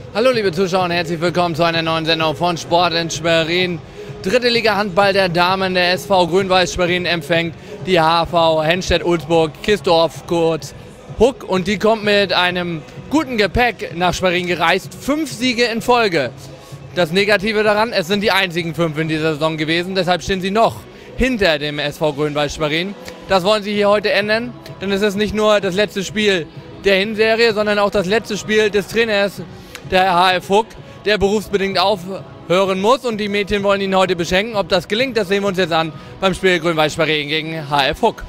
Hallo liebe Zuschauer und herzlich willkommen zu einer neuen Sendung von Sport in Schwerin. Dritte Liga Handball der Damen, der SV Grün-Weiß Schwerin empfängt die HV Henstedt-Ulzburg, Kistorf kurz Huck, und die kommt mit einem guten Gepäck nach Schwerin gereist. 5 Siege in Folge. Das Negative daran, es sind die einzigen 5 in dieser Saison gewesen, deshalb stehen sie noch hinter dem SV Grün-Weiß Schwerin. Das wollen sie hier heute ändern, denn es ist nicht nur das letzte Spiel der Hinserie, sondern auch das letzte Spiel des Trainers der HF Huck, der berufsbedingt aufhören muss, und die Mädchen wollen ihn heute beschenken. Ob das gelingt, das sehen wir uns jetzt an beim Spiel Grün-Weiß Schwerin gegen HF Huck.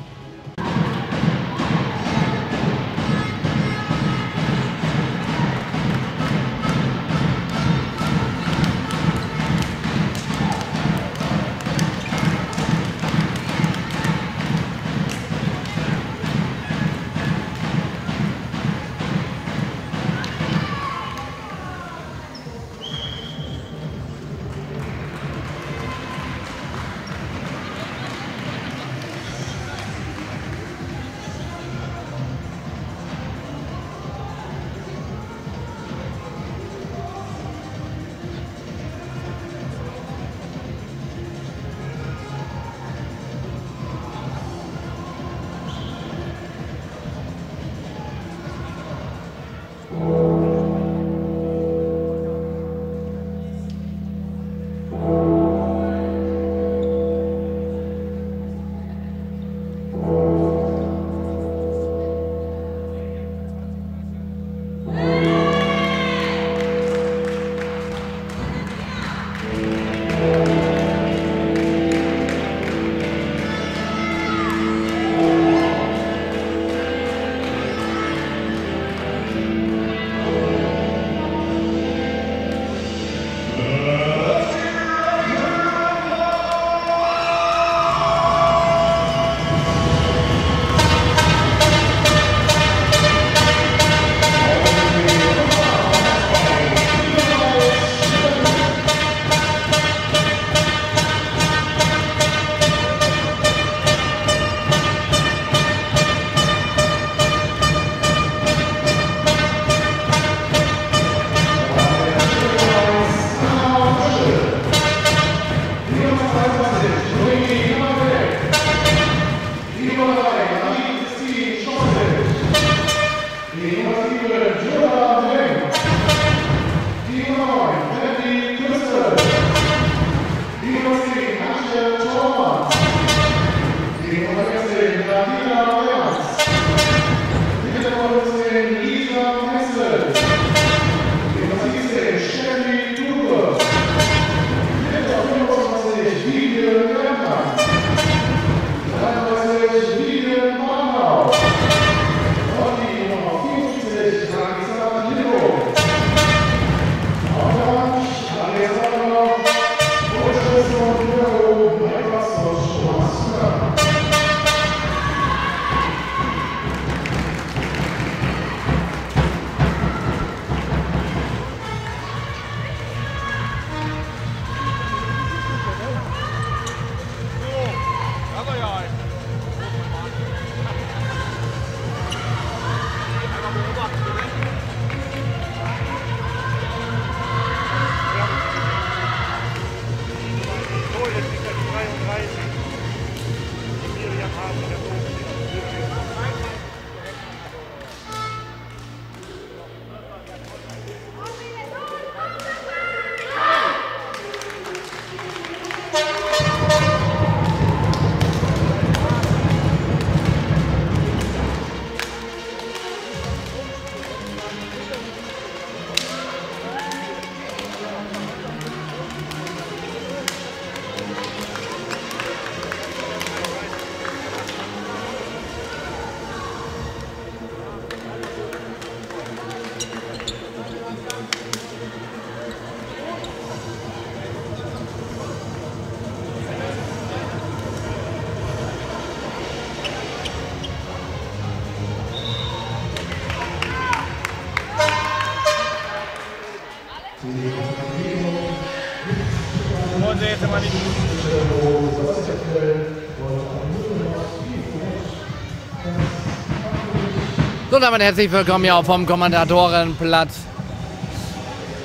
So, damit herzlich willkommen hier auch vom Kommentatorenplatz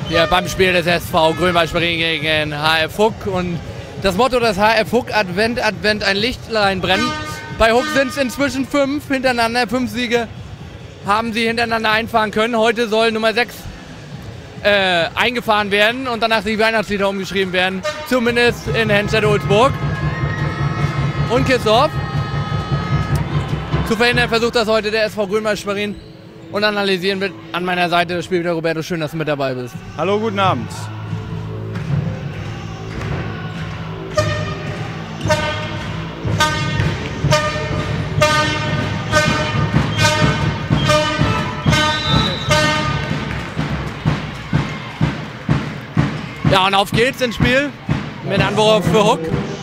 hier beim Spiel des SV Grün-Weiß Schwerin gegen HF Huck. Und das Motto des HF Huck, Advent, Advent, ein Lichtlein brennt. Bei Huck sind es inzwischen 5 hintereinander, 5 Siege haben sie hintereinander einfahren können. Heute soll Nummer 6 eingefahren werden und danach die Weihnachtslieder umgeschrieben werden, zumindest in Henstedt-Ulzburg. Und Kisdorf. Zu verhindern versucht das heute der SV Grün-Weiß Schwerin und analysieren wird an meiner Seite das Spiel wieder Roberto. Schön, dass du mit dabei bist. Hallo, guten Abend. Ja, und auf geht's ins Spiel mit Anwurf für Huck.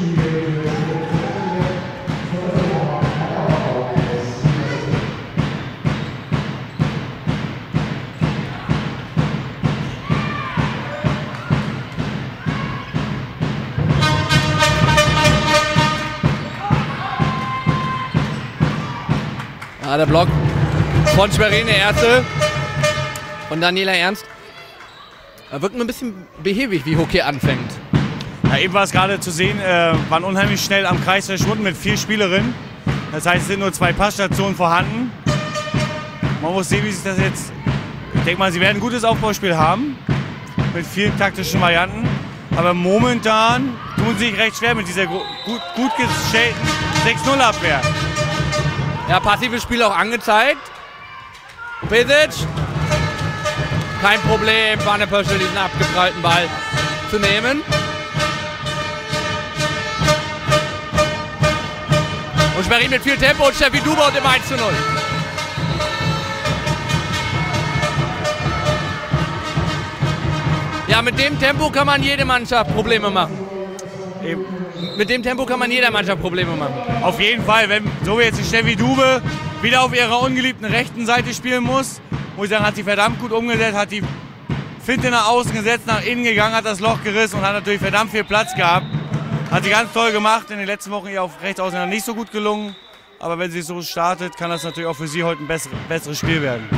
Ja, der Block von Schwerin, der erste von Daniela Ernst. Er wirkt nur ein bisschen behäbig, wie Huck hier anfängt. Ja, eben war es gerade zu sehen, waren unheimlich schnell am Kreis verschwunden mit 4 Spielerinnen. Das heißt, es sind nur 2 Passstationen vorhanden. Man muss sehen, wie sich das jetzt... Ich denke mal, sie werden ein gutes Aufbauspiel haben, mit vielen taktischen Varianten. Aber momentan tun sie sich recht schwer mit dieser gut gestellten 6-0-Abwehr. Ja, passives Spiel auch angezeigt. Pesic. Kein Problem, Vanne Pöschel diesen abgeprallten Ball zu nehmen. Und Schwerin mit viel Tempo und Steffi Duber und im 1:0. Ja, mit dem Tempo kann man jede Mannschaft Probleme machen. Eben. Mit dem Tempo kann man jeder Mannschaft Probleme machen. Auf jeden Fall, wenn so wie jetzt die Steffi Dube wieder auf ihrer ungeliebten rechten Seite spielen muss ich sagen, hat sie verdammt gut umgesetzt, hat die Finte nach außen gesetzt, nach innen gegangen, hat das Loch gerissen und hat natürlich verdammt viel Platz gehabt. Hat sie ganz toll gemacht, in den letzten Wochen ihr auf rechts außen nicht so gut gelungen. Aber wenn sie so startet, kann das natürlich auch für sie heute ein besseres Spiel werden.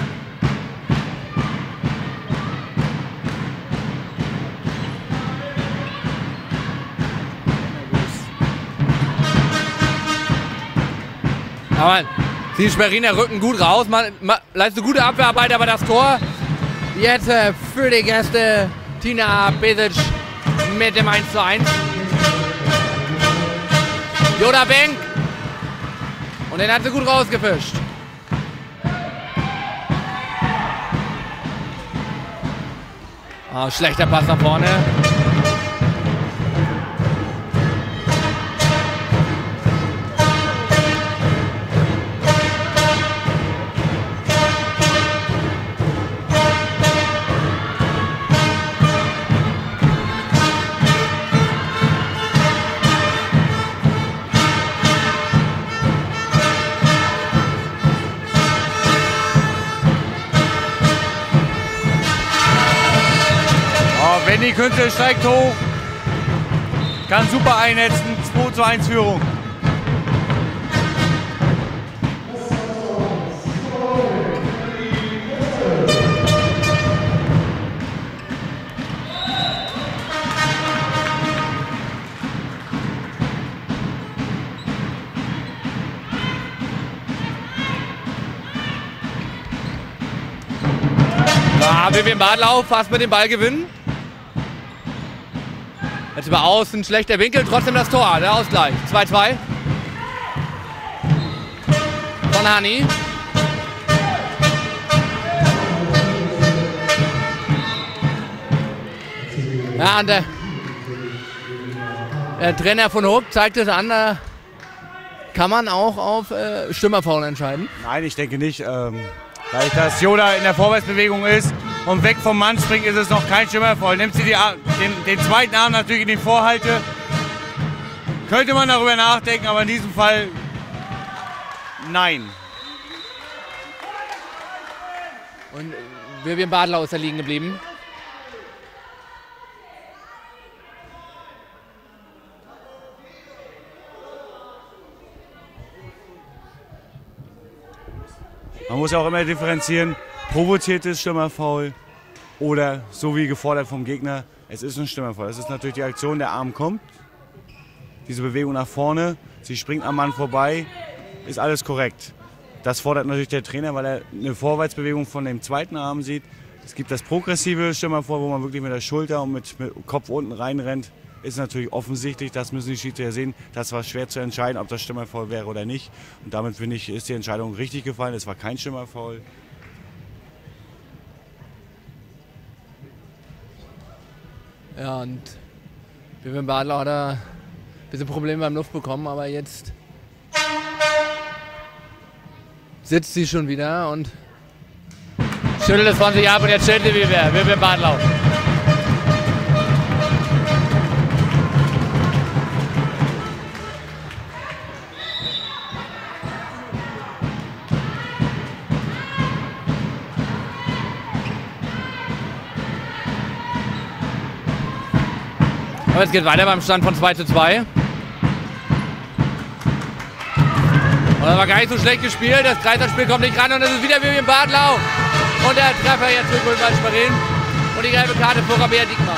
Aber die Schweriner rücken gut raus, man leistet gute Abwehrarbeit, aber das Tor jetzt für die Gäste. Tina Pesic mit dem 1:1. Joda Benk. Und den hat sie gut rausgefischt. Oh, schlechter Pass nach vorne. Wendy Künzel steigt hoch, kann super einnetzen, 2:1 Führung. Ja, Vivian Badlau fast mit dem Ball gewinnen. Jetzt über außen, schlechter Winkel, trotzdem das Tor, der Ausgleich. 2:2 von Hani. Ja, und der Trainer von Huck zeigt es an, da kann man auch auf Stürmerfoul entscheiden. Nein, ich denke nicht. Dadurch, dass Joda in der Vorwärtsbewegung ist und weg vom Mann springt, ist es noch kein Stürmerfoul. Nimmt sie den zweiten Arm natürlich in die Vorhalte. Könnte man darüber nachdenken, aber in diesem Fall nein. Und Vivian Badlau ist da liegen geblieben. Man muss ja auch immer differenzieren, provoziertes Stürmerfoul oder so wie gefordert vom Gegner, es ist ein Stürmerfoul. Das ist natürlich die Aktion, der Arm kommt, diese Bewegung nach vorne, sie springt am Mann vorbei, ist alles korrekt. Das fordert natürlich der Trainer, weil er eine Vorwärtsbewegung von dem zweiten Arm sieht. Es gibt das progressive Stürmerfoul, wo man wirklich mit der Schulter und mit Kopf unten reinrennt. Ist natürlich offensichtlich, das müssen die Schiedsrichter sehen. Das war schwer zu entscheiden, ob das Stürmerfoul wäre oder nicht. Und damit finde ich, ist die Entscheidung richtig gefallen. Es war kein Stürmerfoul. Ja, und Vivian Badler hat ein bisschen Probleme beim Luft bekommen, aber jetzt sitzt sie schon wieder und schüttelt es von sich ab und jetzt stellt sie Vivian Badler. Aber es geht weiter beim Stand von 2:2. Und das war gar nicht so schlecht gespielt. Das Kreislandspiel kommt nicht ran und es ist wieder Vivian Badlau. Und der Treffer jetzt für Grün-Weiß Schwerin. Und die gelbe Karte für Rabea Diekmann.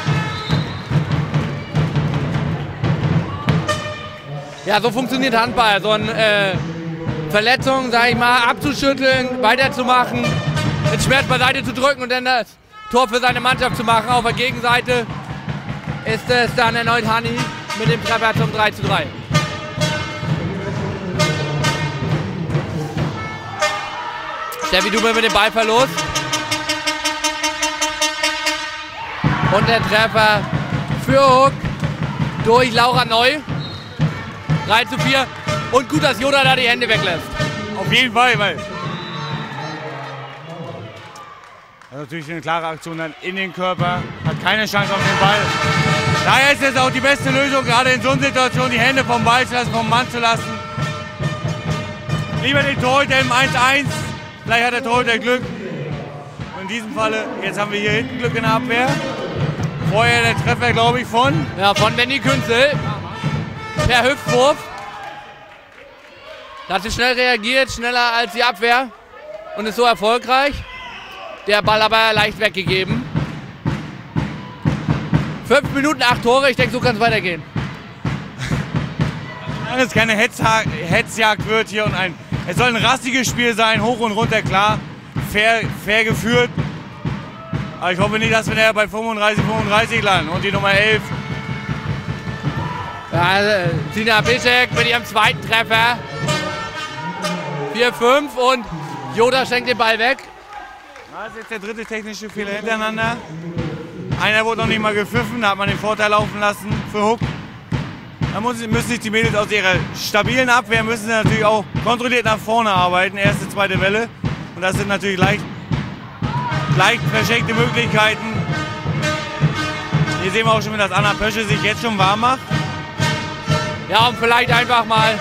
Ja, so funktioniert Handball. So eine Verletzung, sag ich mal, abzuschütteln, weiterzumachen, den Schmerz beiseite zu drücken und dann das Tor für seine Mannschaft zu machen. Auf der Gegenseite ist es dann erneut Hani mit dem Treffer zum 3:3. Steffi Dube mit dem Ballverlust. Und der Treffer für Huck durch Laura Neu. 3:4. Und gut, dass Joda da die Hände weglässt. Auf jeden Fall, weil natürlich eine klare Aktion dann in den Körper, hat keine Chance auf den Ball. Daher ist es auch die beste Lösung, gerade in so einer Situation die Hände vom Ball zu lassen, vom Mann zu lassen. Lieber den Torhüter im 1:1, vielleicht hat der Torhüter Glück. In diesem Falle, jetzt haben wir hier hinten Glück in der Abwehr. Vorher der Treffer, glaube ich, von Benny Künzel. Per Hüftwurf. Da hat sie schnell reagiert, schneller als die Abwehr und ist so erfolgreich. Der Ball aber leicht weggegeben. 5 Minuten, 8 Tore, ich denke, so kann es weitergehen. Solange es keine Hetzjagd wird hier und es soll ein rassiges Spiel sein, hoch und runter, klar, fair geführt. Aber ich hoffe nicht, dass wir nachher bei 35 landen und die Nummer 11. Ja, Tina Piszek mit ihrem zweiten Treffer. 4:5 und Joda schenkt den Ball weg. Das ist jetzt der dritte technische Fehler hintereinander. Einer wurde noch nicht mal gepfiffen, da hat man den Vorteil laufen lassen für Huck. Da müssen sich die Mädels aus ihrer stabilen Abwehr müssen natürlich auch kontrolliert nach vorne arbeiten, erste, zweite Welle. Und das sind natürlich leicht verschenkte Möglichkeiten. Hier sehen wir auch schon, dass Anna Pösche sich jetzt schon warm macht. Ja, um vielleicht einfach mal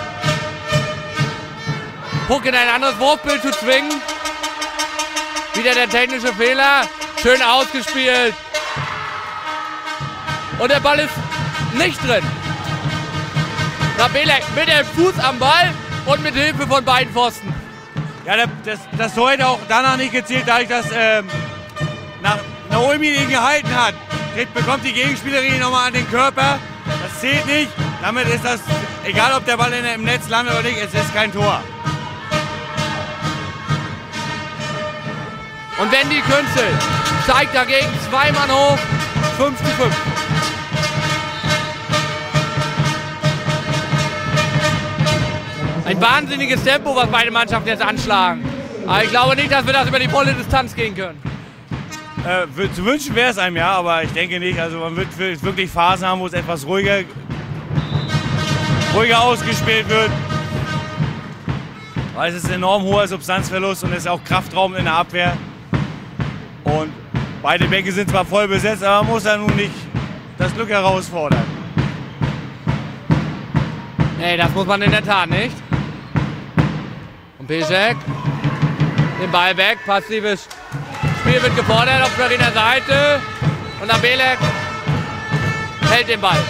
Huck in ein anderes Wurfbild zu zwingen. Wieder der technische Fehler. Schön ausgespielt. Und der Ball ist nicht drin. Rabelek mit dem Fuß am Ball und mit Hilfe von beiden Pfosten. Ja, das Tor hätte auch danach nicht gezählt, dadurch, dass Naomi ihn gehalten hat. Bekommt die Gegenspielerin nochmal an den Körper. Das zählt nicht. Damit ist das, egal ob der Ball im Netz landet oder nicht, es ist kein Tor. Und Wendy Künzel zeigt dagegen 2 Mann hoch, 5:5. Ein wahnsinniges Tempo, was beide Mannschaften jetzt anschlagen. Aber ich glaube nicht, dass wir das über die volle Distanz gehen können. Zu wünschen wäre es einem ja, aber ich denke nicht. Also man wird wirklich Phasen haben, wo es etwas ruhiger ausgespielt wird. Weil es ist ein enorm hoher Substanzverlust und es ist auch kraftraubend in der Abwehr. Und beide Bänke sind zwar voll besetzt, aber man muss ja nun nicht das Glück herausfordern. Nee, das muss man in der Tat nicht. Und Piszek, den Ball weg, passives Spiel wird gefordert auf Schweriner Seite. Und Abelek hält den Ball.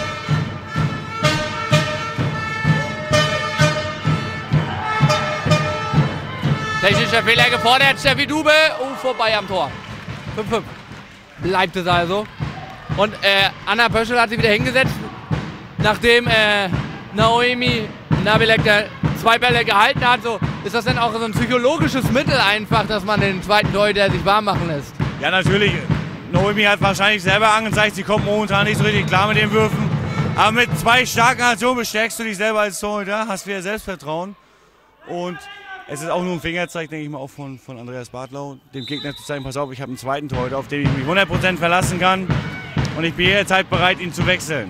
Technischer Fehler gefordert, Steffi Dube, vorbei am Tor. 5:5. bleibt es also. Und Anna Pöschel hat sich wieder hingesetzt, nachdem Naomi Nabilek 2 Bälle gehalten hat. So, ist das denn auch so ein psychologisches Mittel einfach, dass man den zweiten Torhüter sich warm machen lässt? Ja, natürlich. Naomi hat wahrscheinlich selber angezeigt, sie kommt momentan nicht so richtig klar mit den Würfen. Aber mit 2 starken Aktionen bestärkst du dich selber als Torhüter, hast wieder Selbstvertrauen. Und es ist auch nur ein Fingerzeig, denke ich mal, auch von Andreas Bartlau, dem Gegner zu zeigen, pass auf, ich habe einen zweiten Torhüter, auf den ich mich 100% verlassen kann. Und ich bin jederzeit bereit, ihn zu wechseln.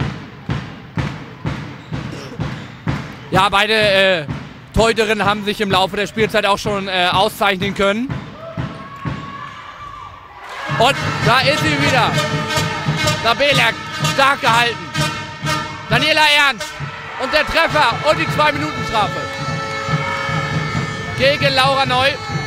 Ja, beide Torhüterinnen haben sich im Laufe der Spielzeit auch schon auszeichnen können. Und da ist sie wieder. Nabilek, stark gehalten. Daniela Ernst und der Treffer und die 2-Minuten-Strafe. Gegen Laura Neu.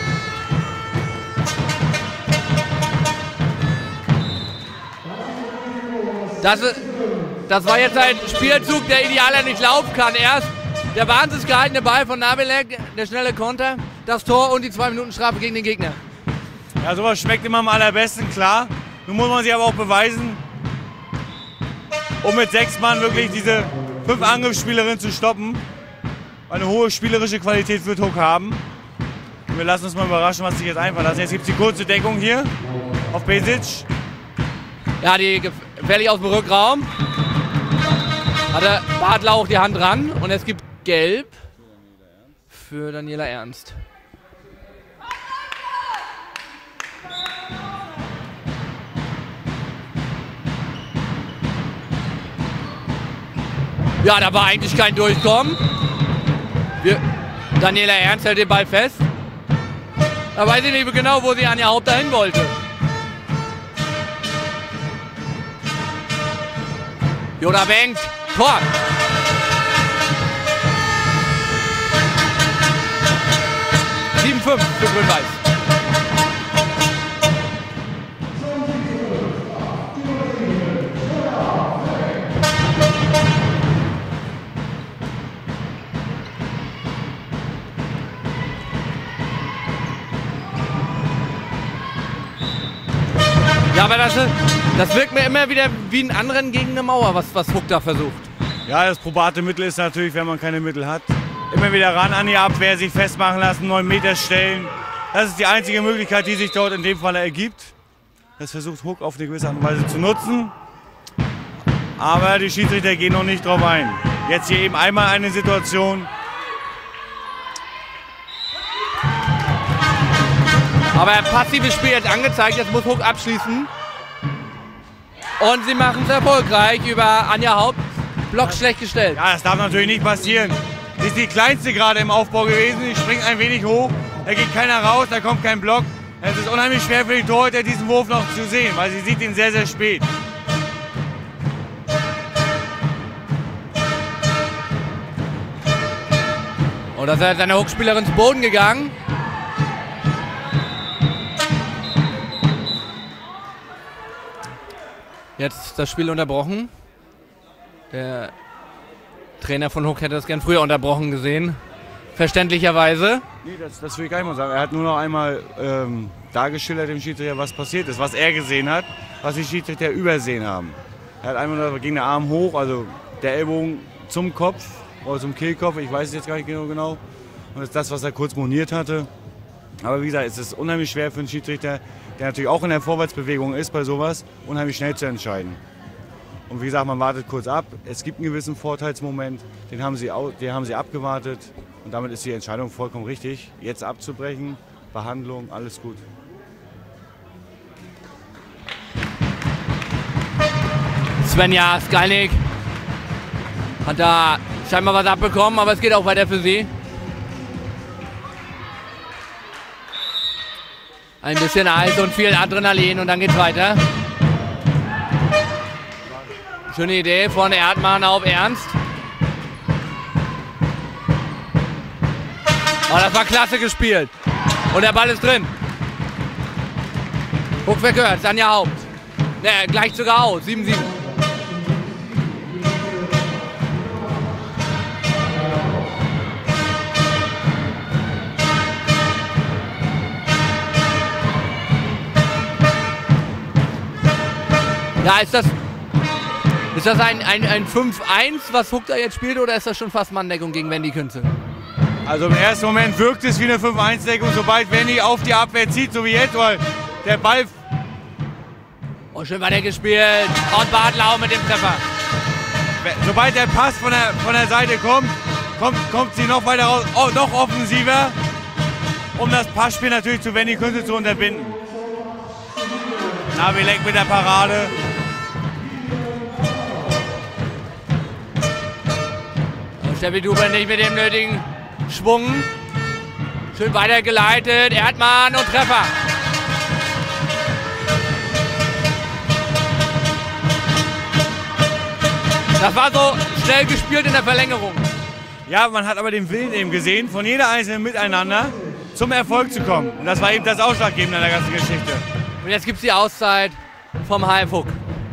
Das war jetzt ein Spielzug, der idealer nicht laufen kann. Erst der wahnsinnig gehaltene Ball von Nabilek, der schnelle Konter, das Tor und die 2-Minuten-Strafe gegen den Gegner. Ja, sowas schmeckt immer am allerbesten, klar. Nun muss man sich aber auch beweisen, um mit 6 Mann wirklich diese 5 Angriffsspielerinnen zu stoppen. Eine hohe spielerische Qualität wird Hook haben. Und wir lassen uns mal überraschen, was sich jetzt einfallen lassen. Jetzt gibt es die kurze Deckung hier auf Besic. Ja, die gefährlich aus dem Rückraum. Hatte Bartlau auch die Hand dran und es gibt Gelb für Daniela Ernst. Ja, da war eigentlich kein Durchkommen. Daniela Ernst hält den Ball fest. Da weiß ich nicht genau, wo sie Anja Haupt dahin wollte. Jona Benk, Tor. Für Grün-Weiß. Ja, aber das wirkt mir immer wieder wie ein Anrennen gegen eine Mauer, was Huck da versucht. Ja, das probate Mittel ist natürlich, wenn man keine Mittel hat, immer wieder ran an die Abwehr, sich festmachen lassen, 9 Meter stellen. Das ist die einzige Möglichkeit, die sich dort in dem Fall ergibt. Das versucht Huck auf eine gewisse Art und Weise zu nutzen. Aber die Schiedsrichter gehen noch nicht drauf ein. Jetzt hier eben einmal eine Situation. Aber passives Spiel jetzt angezeigt, jetzt muss Huck abschließen. Und sie machen es erfolgreich über Anja Haupt. Block schlecht gestellt. Ja, das darf natürlich nicht passieren. Sie ist die kleinste gerade im Aufbau gewesen. Sie springt ein wenig hoch. Da geht keiner raus, da kommt kein Block. Es ist unheimlich schwer für die Torhüter, diesen Wurf noch zu sehen, weil sie sieht ihn sehr, sehr spät. Und da ist seine Hookspielerin zu Boden gegangen. Jetzt das Spiel unterbrochen. Der Trainer von Huck hätte das gern früher unterbrochen gesehen. Verständlicherweise. Nee, das will ich gar nicht mal sagen. Er hat nur noch einmal dargeschildert dem Schiedsrichter, was passiert ist, was er gesehen hat, was die Schiedsrichter übersehen haben. Er hat einmal gesagt, ging der Arm hoch, also der Ellbogen zum Kopf oder zum Kehlkopf, ich weiß es jetzt gar nicht genau. Und das ist das, was er kurz moniert hatte. Aber wie gesagt, es ist unheimlich schwer für einen Schiedsrichter, der natürlich auch in der Vorwärtsbewegung ist bei sowas, unheimlich schnell zu entscheiden. Und wie gesagt, man wartet kurz ab. Es gibt einen gewissen Vorteilsmoment, den haben sie abgewartet. Und damit ist die Entscheidung vollkommen richtig. Jetzt abzubrechen, Behandlung, alles gut. Svenja Skalnik hat da scheinbar was abbekommen, aber es geht auch weiter für sie. Ein bisschen Eis und viel Adrenalin und dann geht's weiter. Schöne Idee von Erdmann auf Ernst. Oh, das war klasse gespielt. Und der Ball ist drin. Huck verkehrt, Anja Haupt. Ne, gleicht sogar aus, 7-7. Ja, ist das ein 5-1, was Huck da jetzt spielt, oder ist das schon fast Manndeckung gegen Wendy Künzel? Also im ersten Moment wirkt es wie eine 5-1-Deckung, sobald Wendy auf die Abwehr zieht, so wie jetzt, weil der Ball... Oh, schön weiter gespielt. Und Bartlau mit dem Treffer. Sobald der Pass von der Seite kommt sie noch weiter raus, noch offensiver, um das Passspiel natürlich zu Wendy Künzel zu unterbinden. Nabilek mit der Parade. Steffi Duber nicht mit dem nötigen Schwung. Schön weitergeleitet. Erdmann und Treffer. Das war so schnell gespielt in der Verlängerung. Ja, man hat aber den Willen eben gesehen, von jeder einzelnen miteinander zum Erfolg zu kommen. Und das war eben das Ausschlaggebende an der ganzen Geschichte. Und jetzt gibt es die Auszeit vom HF Huck.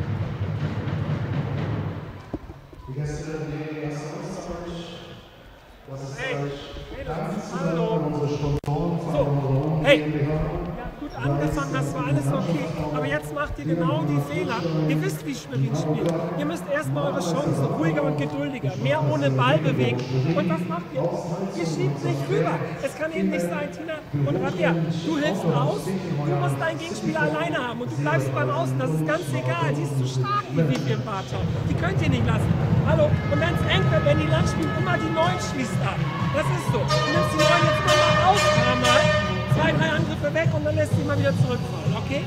Hey, gut angefangen, das war alles okay. Aber jetzt macht ihr genau die Fehler. Ihr wisst, wie Schwerin spielt. Ihr müsst erstmal eure Chancen ruhiger und geduldiger, mehr ohne Ball bewegen. Und was macht ihr? Ihr schiebt nicht rüber. Es kann eben nicht sein, Tina und Rabia, du hilfst aus, du musst deinen Gegenspieler alleine haben und du bleibst beim Außen. Das ist ganz egal. Sie ist zu stark, die Vivian Bartau. Die könnt ihr nicht lassen. Hallo? Und wenn es eng wird, wenn die Land spielen, immer die 9 schließt ab. Das ist so. Du nimmst die 9 jetzt immer mal raus, einmal. 2, 3 Angriffe weg und dann lässt sie mal wieder zurückfallen, okay?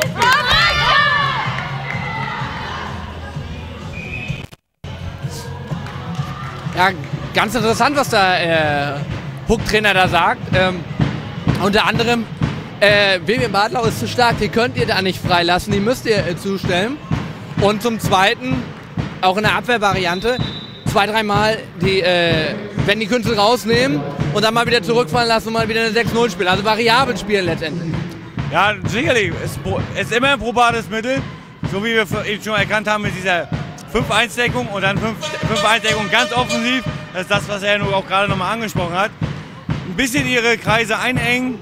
Ja, ganz interessant, was der Huck-Trainer da sagt. Unter anderem, Vivian Bartlau ist zu stark, die könnt ihr da nicht freilassen, die müsst ihr zustellen. Und zum Zweiten, auch in der Abwehrvariante, 2, 3 Mal wenn die Künstler rausnehmen und dann mal wieder zurückfallen lassen und mal wieder eine 6-0 spielen. Also variabel spielen letztendlich. Ja, sicherlich. Es ist immer ein probates Mittel. So wie wir eben schon erkannt haben mit dieser 5-1-Deckung und dann 5-1-Deckung ganz offensiv. Das ist das, was er nur auch gerade nochmal angesprochen hat. Ein bisschen ihre Kreise einengen.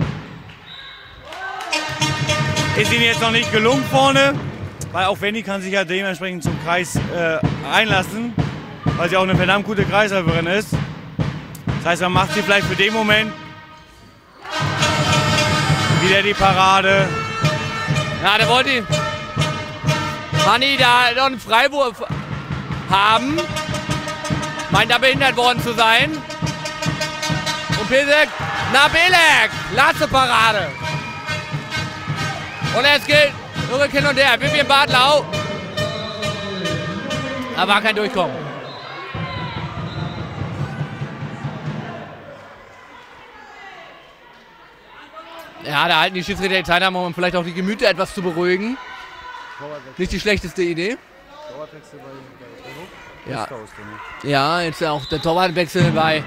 Ist ihnen jetzt noch nicht gelungen vorne, weil auch Wendy kann sich ja dementsprechend zum Kreis einlassen, weil sie auch eine verdammt gute Kreisläuferin ist. Das heißt, man macht sie vielleicht für den Moment wieder die Parade. Ja, der wollte Hanni da noch einen Freiwurf haben. Meint da behindert worden zu sein. Und Pesek, Nabilek, letzte Parade. Und es geht zurück hin und her. Vivian Bartlau. Da war kein Durchkommen. Ja, da halten die Schiedsrichter die Zeit haben, um vielleicht auch die Gemüter etwas zu beruhigen. Nicht die schlechteste Idee. Ja, ja, jetzt auch der Torwartwechsel bei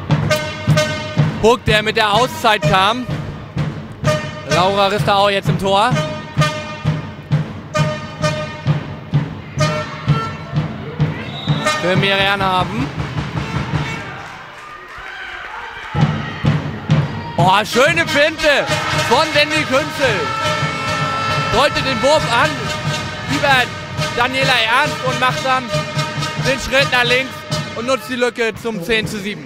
Huck, der mit der Auszeit kam. Laura Ristau jetzt im Tor. Für Mirianhafen. Oh, schöne Finte von Wendy Künzel. Deutet den Wurf an über Daniela Ernst und macht dann den Schritt nach links und nutzt die Lücke zum 10:7.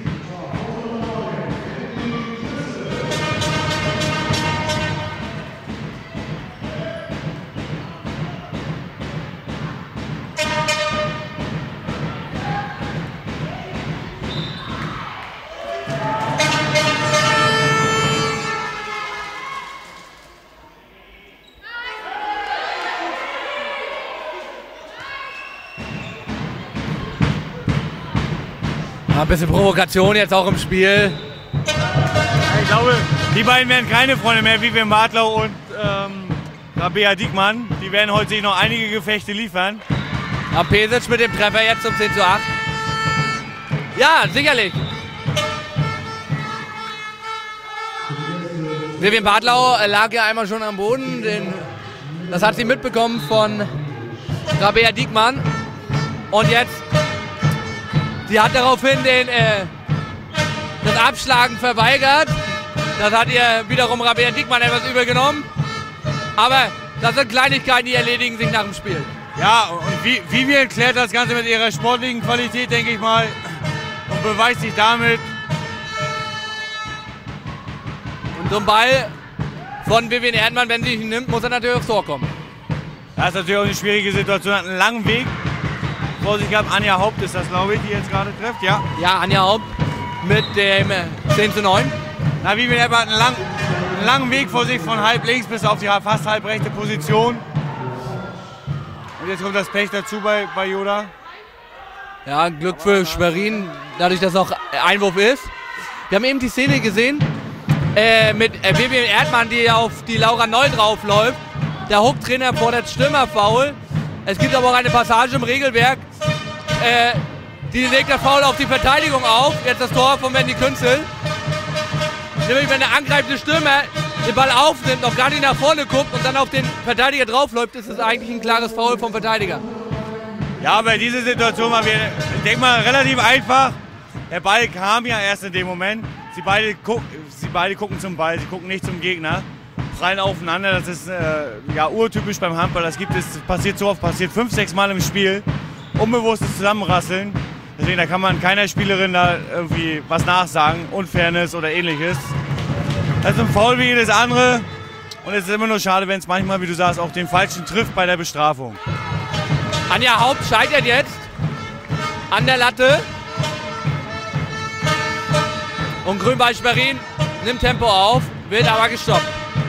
Ein bisschen Provokation jetzt auch im Spiel. Ich glaube, die beiden werden keine Freunde mehr, Vivian Bartlau und Rabea Diekmann. Die werden heute sich noch einige Gefechte liefern. Ja, Pesic mit dem Treffer jetzt zum 10:8. Ja, sicherlich. Vivian Bartlau lag ja einmal schon am Boden. Das hat sie mitbekommen von Rabea Diekmann. Und jetzt, sie hat daraufhin das Abschlagen verweigert. Das hat ihr wiederum Rabea Diekmann etwas übel genommen. Aber das sind Kleinigkeiten, die erledigen sich nach dem Spiel. Ja, und Vivian klärt das Ganze mit ihrer sportlichen Qualität, denke ich mal, und beweist sich damit. Und so ein Ball von Vivian Erdmann, wenn sie ihn nimmt, muss er natürlich aufs Tor kommen. Das ist natürlich auch eine schwierige Situation, hat einen langen Weg vor sich gehabt. Anja Haupt ist das, glaube ich, die jetzt gerade trifft, ja? Ja, Anja Haupt mit dem 10:9. Na, Vivian Erdmann hat einen langen Weg vor sich von halb links bis auf die fast halb rechte Position. Und jetzt kommt das Pech dazu bei Yoda. Ja, Glück für Schwerin, dadurch, dass auch Einwurf ist. Wir haben eben die Szene gesehen mit Vivian Erdmann, die auf die Laura Neu draufläuft. Der Hook-Trainer fordert Stürmerfoul. Es gibt aber auch eine Passage im Regelwerk, die legt das Foul auf die Verteidigung auf. Jetzt das Tor von Wendy Künzel. Nämlich wenn der angreifende Stürmer den Ball aufnimmt, noch gar nicht nach vorne guckt und dann auf den Verteidiger draufläuft, ist es eigentlich ein klares Foul vom Verteidiger. Ja, aber diese Situation war, ich denke mal, relativ einfach. Der Ball kam ja erst in dem Moment. Sie beide gucken zum Ball, sie gucken nicht zum Gegner. Prallen aufeinander, das ist ja urtypisch beim Handball. Das passiert so oft, passiert 5, 6 Mal im Spiel. Unbewusstes Zusammenrasseln. Deswegen, da kann man keiner Spielerin da irgendwie was nachsagen, Unfairness oder ähnliches. Das ist ein Foul wie jedes andere. Und es ist immer nur schade, wenn es manchmal, wie du sagst, auch den Falschen trifft bei der Bestrafung. Anja Haupt scheitert jetzt an der Latte. Und Grün-Weiß Schwerin nimmt Tempo auf, wird aber gestoppt.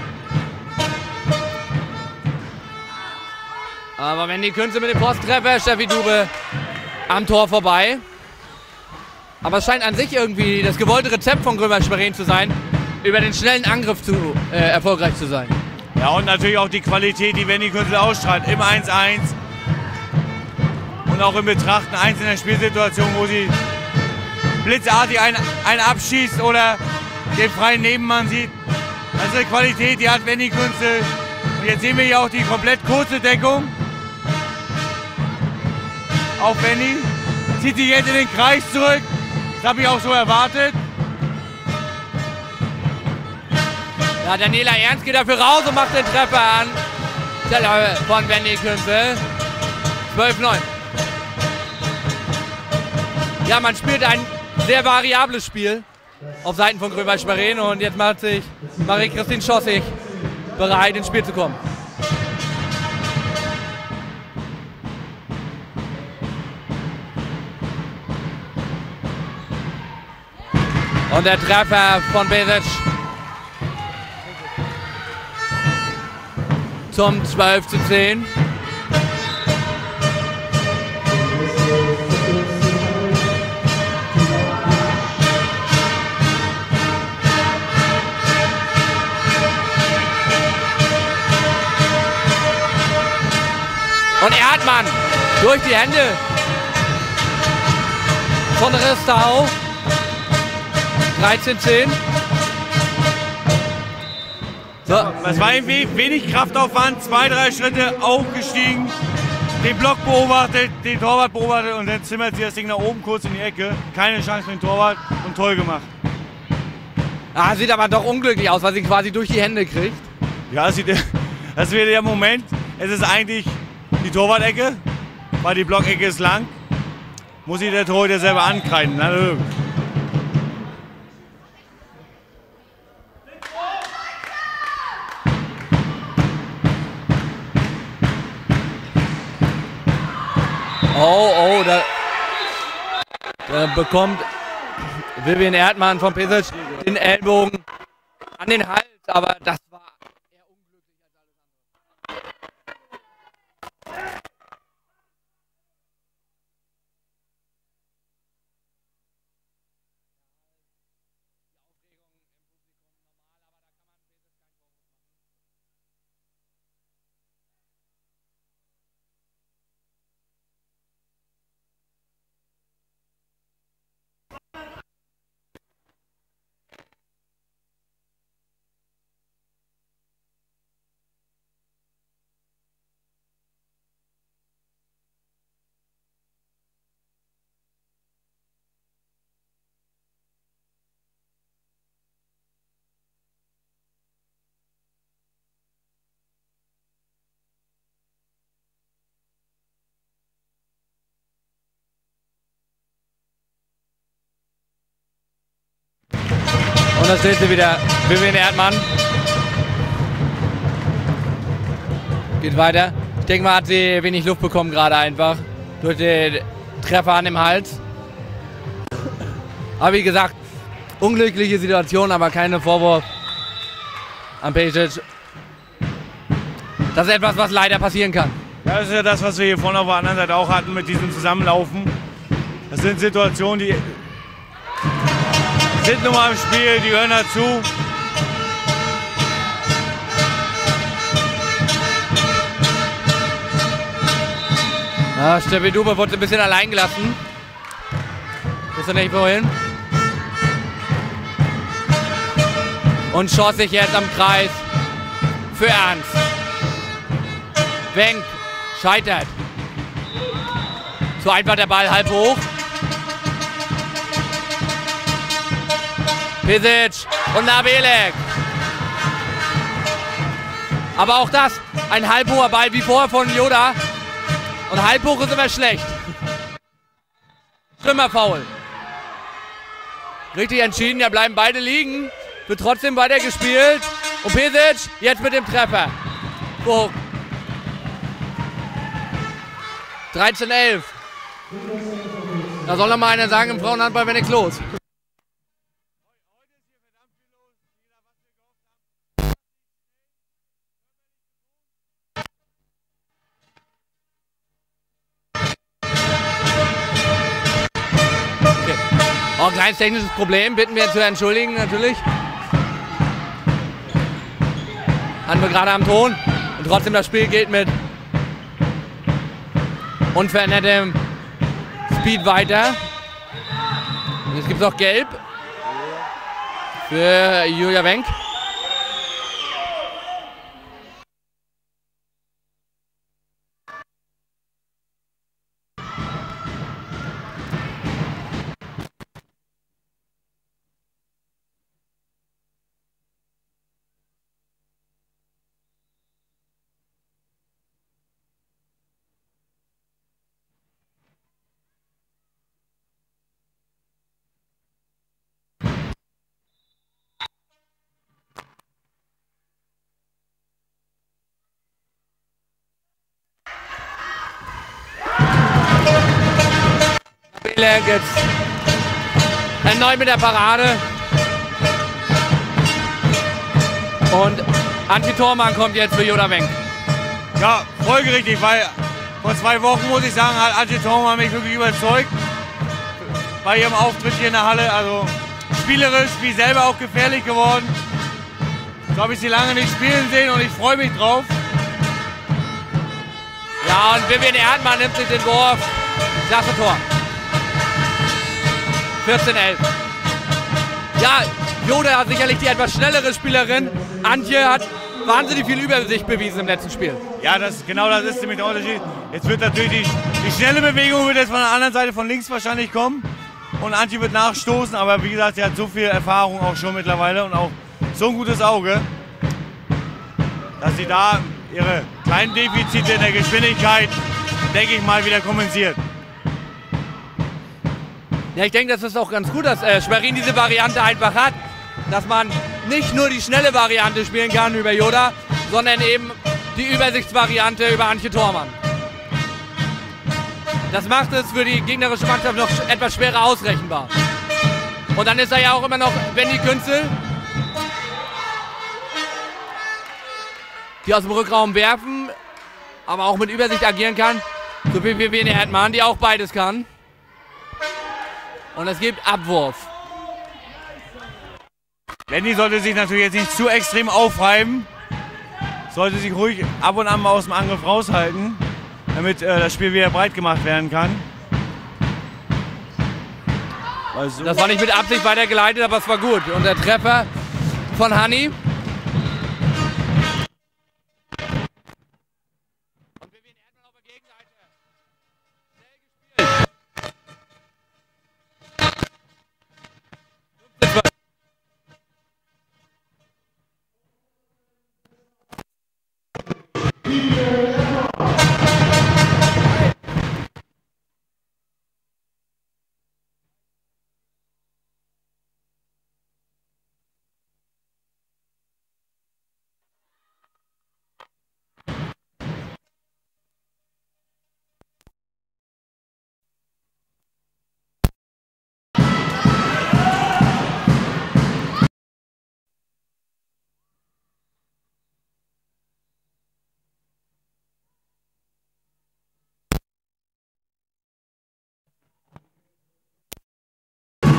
Aber wenn die Künste mit dem Posttreffer, Steffi Dube am Tor vorbei. Aber es scheint an sich irgendwie das gewollte Rezept von Grün-Weiß Schwerin zu sein, über den schnellen Angriff erfolgreich zu sein. Ja, und natürlich auch die Qualität, die Wendy Künzel ausstrahlt, im 1-1. Und auch im Betrachten einzelner Spielsituationen, wo sie blitzartig einen abschießt oder den freien Nebenmann sieht. Das ist eine Qualität, die hat Wendy Künzel. Und jetzt sehen wir hier auch die komplett kurze Deckung. Auf Wendy. Zieht sich jetzt in den Kreis zurück. Das habe ich auch so erwartet. Ja, Daniela Ernst geht dafür raus und macht den Treffer an. Stelle von Wendy Künzel. 12:9. Ja, man spielt ein sehr variables Spiel auf Seiten von Grün-Weiß Schwerin und jetzt macht sich Marie-Christine Schossig bereit, ins Spiel zu kommen. Und der Treffer von Besic zum 12:10. Und Erdmann durch die Hände von Ristau. 13:10. So. Es war irgendwie wenig Kraftaufwand, 2, 3 Schritte aufgestiegen, den Block beobachtet, den Torwart beobachtet und dann zimmert sie das Ding nach oben kurz in die Ecke. Keine Chance für den Torwart und toll gemacht. Ah, sieht aber doch unglücklich aus, weil sie quasi durch die Hände kriegt. Ja, das wäre der Moment. Es ist eigentlich die Torwart-Ecke, weil die Blockecke ist lang. Muss sich der Torhüter selber ankreiden. Oh, da bekommt Vivian Erdmann von Pesic den Ellbogen an den Hals, aber das war eher unglücklich als alles andere. da steht sie wieder. Vivian Erdmann. Geht weiter. Ich denke mal, hat sie wenig Luft bekommen gerade einfach. Durch den Treffer an dem Hals. Aber wie gesagt, unglückliche Situation, aber keine Vorwurf an Pešić. Das ist etwas, was leider passieren kann. Ja, das ist ja das, was wir hier vorne auf der anderen Seite auch hatten mit diesem Zusammenlaufen. Das sind Situationen, die sind nun mal im Spiel, die gehören dazu. Ja, Steffi Dube wurde ein bisschen allein gelassen. Ist er nicht wohin? Und schoss sich jetzt am Kreis für Ernst. Wenk scheitert. Zu einfach der Ball halb hoch. Pešić und Nabelek. Aber auch das, ein halb hoher Ball wie vorher von Joda. Und halb hoch ist immer schlecht. Stürmerfoul. Richtig entschieden, ja, bleiben beide liegen. Wird trotzdem weiter gespielt. Und Pešić jetzt mit dem Treffer. Oh. 13:11. Da soll noch mal einer sagen, im Frauenhandball wäre nichts los. Okay. Auch ein kleines technisches Problem, bitten wir zu entschuldigen natürlich. Hatten wir gerade am Ton. Und trotzdem das Spiel geht mit unverändertem Speed weiter. Und jetzt gibt es auch Gelb für Julia Wenk. Jetzt erneut mit der Parade. Und Antje Thormann kommt jetzt für Joda Wenk. Ja, folgerichtig, weil vor 2 Wochen, muss ich sagen, hat Antje Thormann mich wirklich überzeugt. Bei ihrem Auftritt hier in der Halle. Also spielerisch, wie selber auch gefährlich geworden. So habe ich sie lange nicht spielen sehen und ich freue mich drauf. Ja, und Vivian Erdmann nimmt sich den Wurf. Klasse Tor. 14:11. Ja, Joda hat sicherlich die etwas schnellere Spielerin. Antje hat wahnsinnig viel Übersicht bewiesen im letzten Spiel. Ja, genau das ist nämlich der Unterschied. Jetzt wird natürlich die schnelle Bewegung wird jetzt von der anderen Seite von links wahrscheinlich kommen. Und Antje wird nachstoßen, aber wie gesagt, sie hat so viel Erfahrung auch schon mittlerweile und auch so ein gutes Auge, dass sie da ihre kleinen Defizite in der Geschwindigkeit, denke ich mal, wieder kompensiert. Ja, ich denke, das ist auch ganz gut, dass Schwerin diese Variante einfach hat, dass man nicht nur die schnelle Variante spielen kann über Joda, sondern eben die Übersichtsvariante über Antje Thormann. Das macht es für die gegnerische Mannschaft noch etwas schwerer ausrechenbar. Und dann ist da ja auch immer noch Wendy Künzel, die aus dem Rückraum werfen, aber auch mit Übersicht agieren kann. So wie Vivian Erdmann, die auch beides kann. Und es gibt Abwurf. Wendy sollte sich natürlich jetzt nicht zu extrem aufreiben. Sollte sich ruhig ab und an mal aus dem Angriff raushalten, damit das Spiel wieder breit gemacht werden kann. Also das war nicht mit Absicht weitergeleitet, aber es war gut. Und der Treffer von Hanni.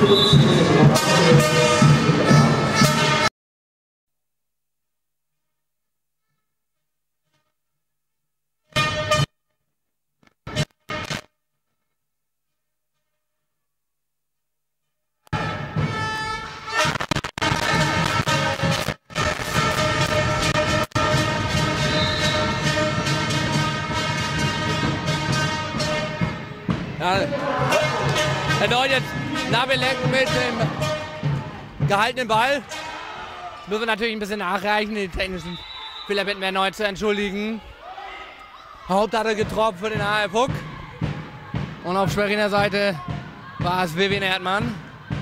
Ja, erneut jetzt Nabelek mit dem gehaltenen Ball. Müssen wir natürlich ein bisschen nachreichen, die technischen Fehler bitten wir erneut zu entschuldigen. Haupt hat er getroffen für den HF Huck. Und auf Schweriner Seite war es Vivian Erdmann.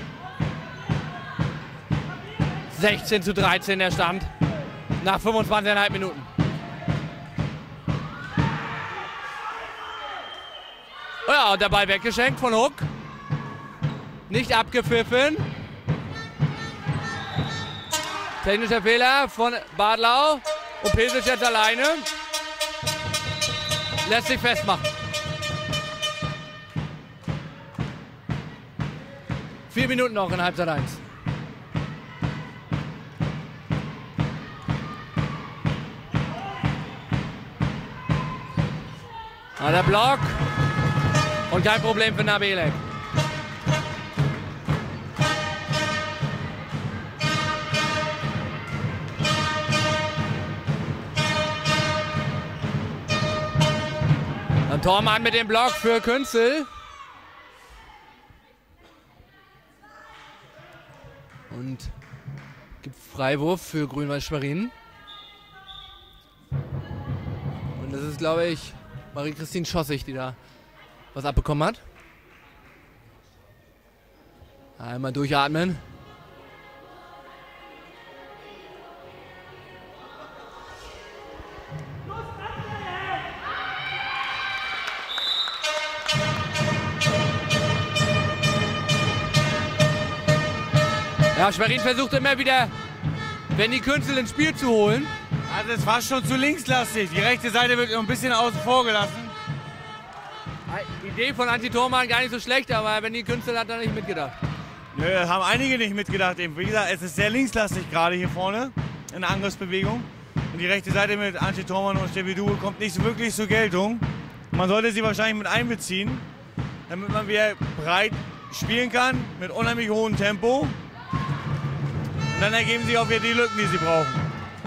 16:13 der Stand nach 25,5 Minuten. Oh ja, und der Ball weggeschenkt von Huck. Nicht abgepfiffen. Technischer Fehler von Badlau. Und Pesic jetzt alleine. Lässt sich festmachen. 4 Minuten noch in Halbzeit 1. Der Block. Und kein Problem für Nabelek. Und Tormann mit dem Block für Künzel. Und gibt Freiwurf für Grün-Weiß Schwerin. Und das ist, glaube ich, Marie-Christine Schossig, die da was abbekommen hat. Einmal durchatmen. Ja, Schwerin versucht immer wieder, Benny Künzel ins Spiel zu holen. Also es war schon zu linkslastig. Die rechte Seite wird ein bisschen außen vor gelassen. Die Idee von Antje Thormann gar nicht so schlecht, aber Benny Künzel hat da nicht mitgedacht. Nö, haben einige nicht mitgedacht. Wie gesagt, es ist sehr linkslastig gerade hier vorne in der Angriffsbewegung. Und die rechte Seite mit Antje Thormann und Steffi Dube kommt nicht so wirklich zur Geltung. Man sollte sie wahrscheinlich mit einbeziehen, damit man wieder breit spielen kann, mit unheimlich hohem Tempo. Und dann ergeben sich auch wieder die Lücken, die sie brauchen.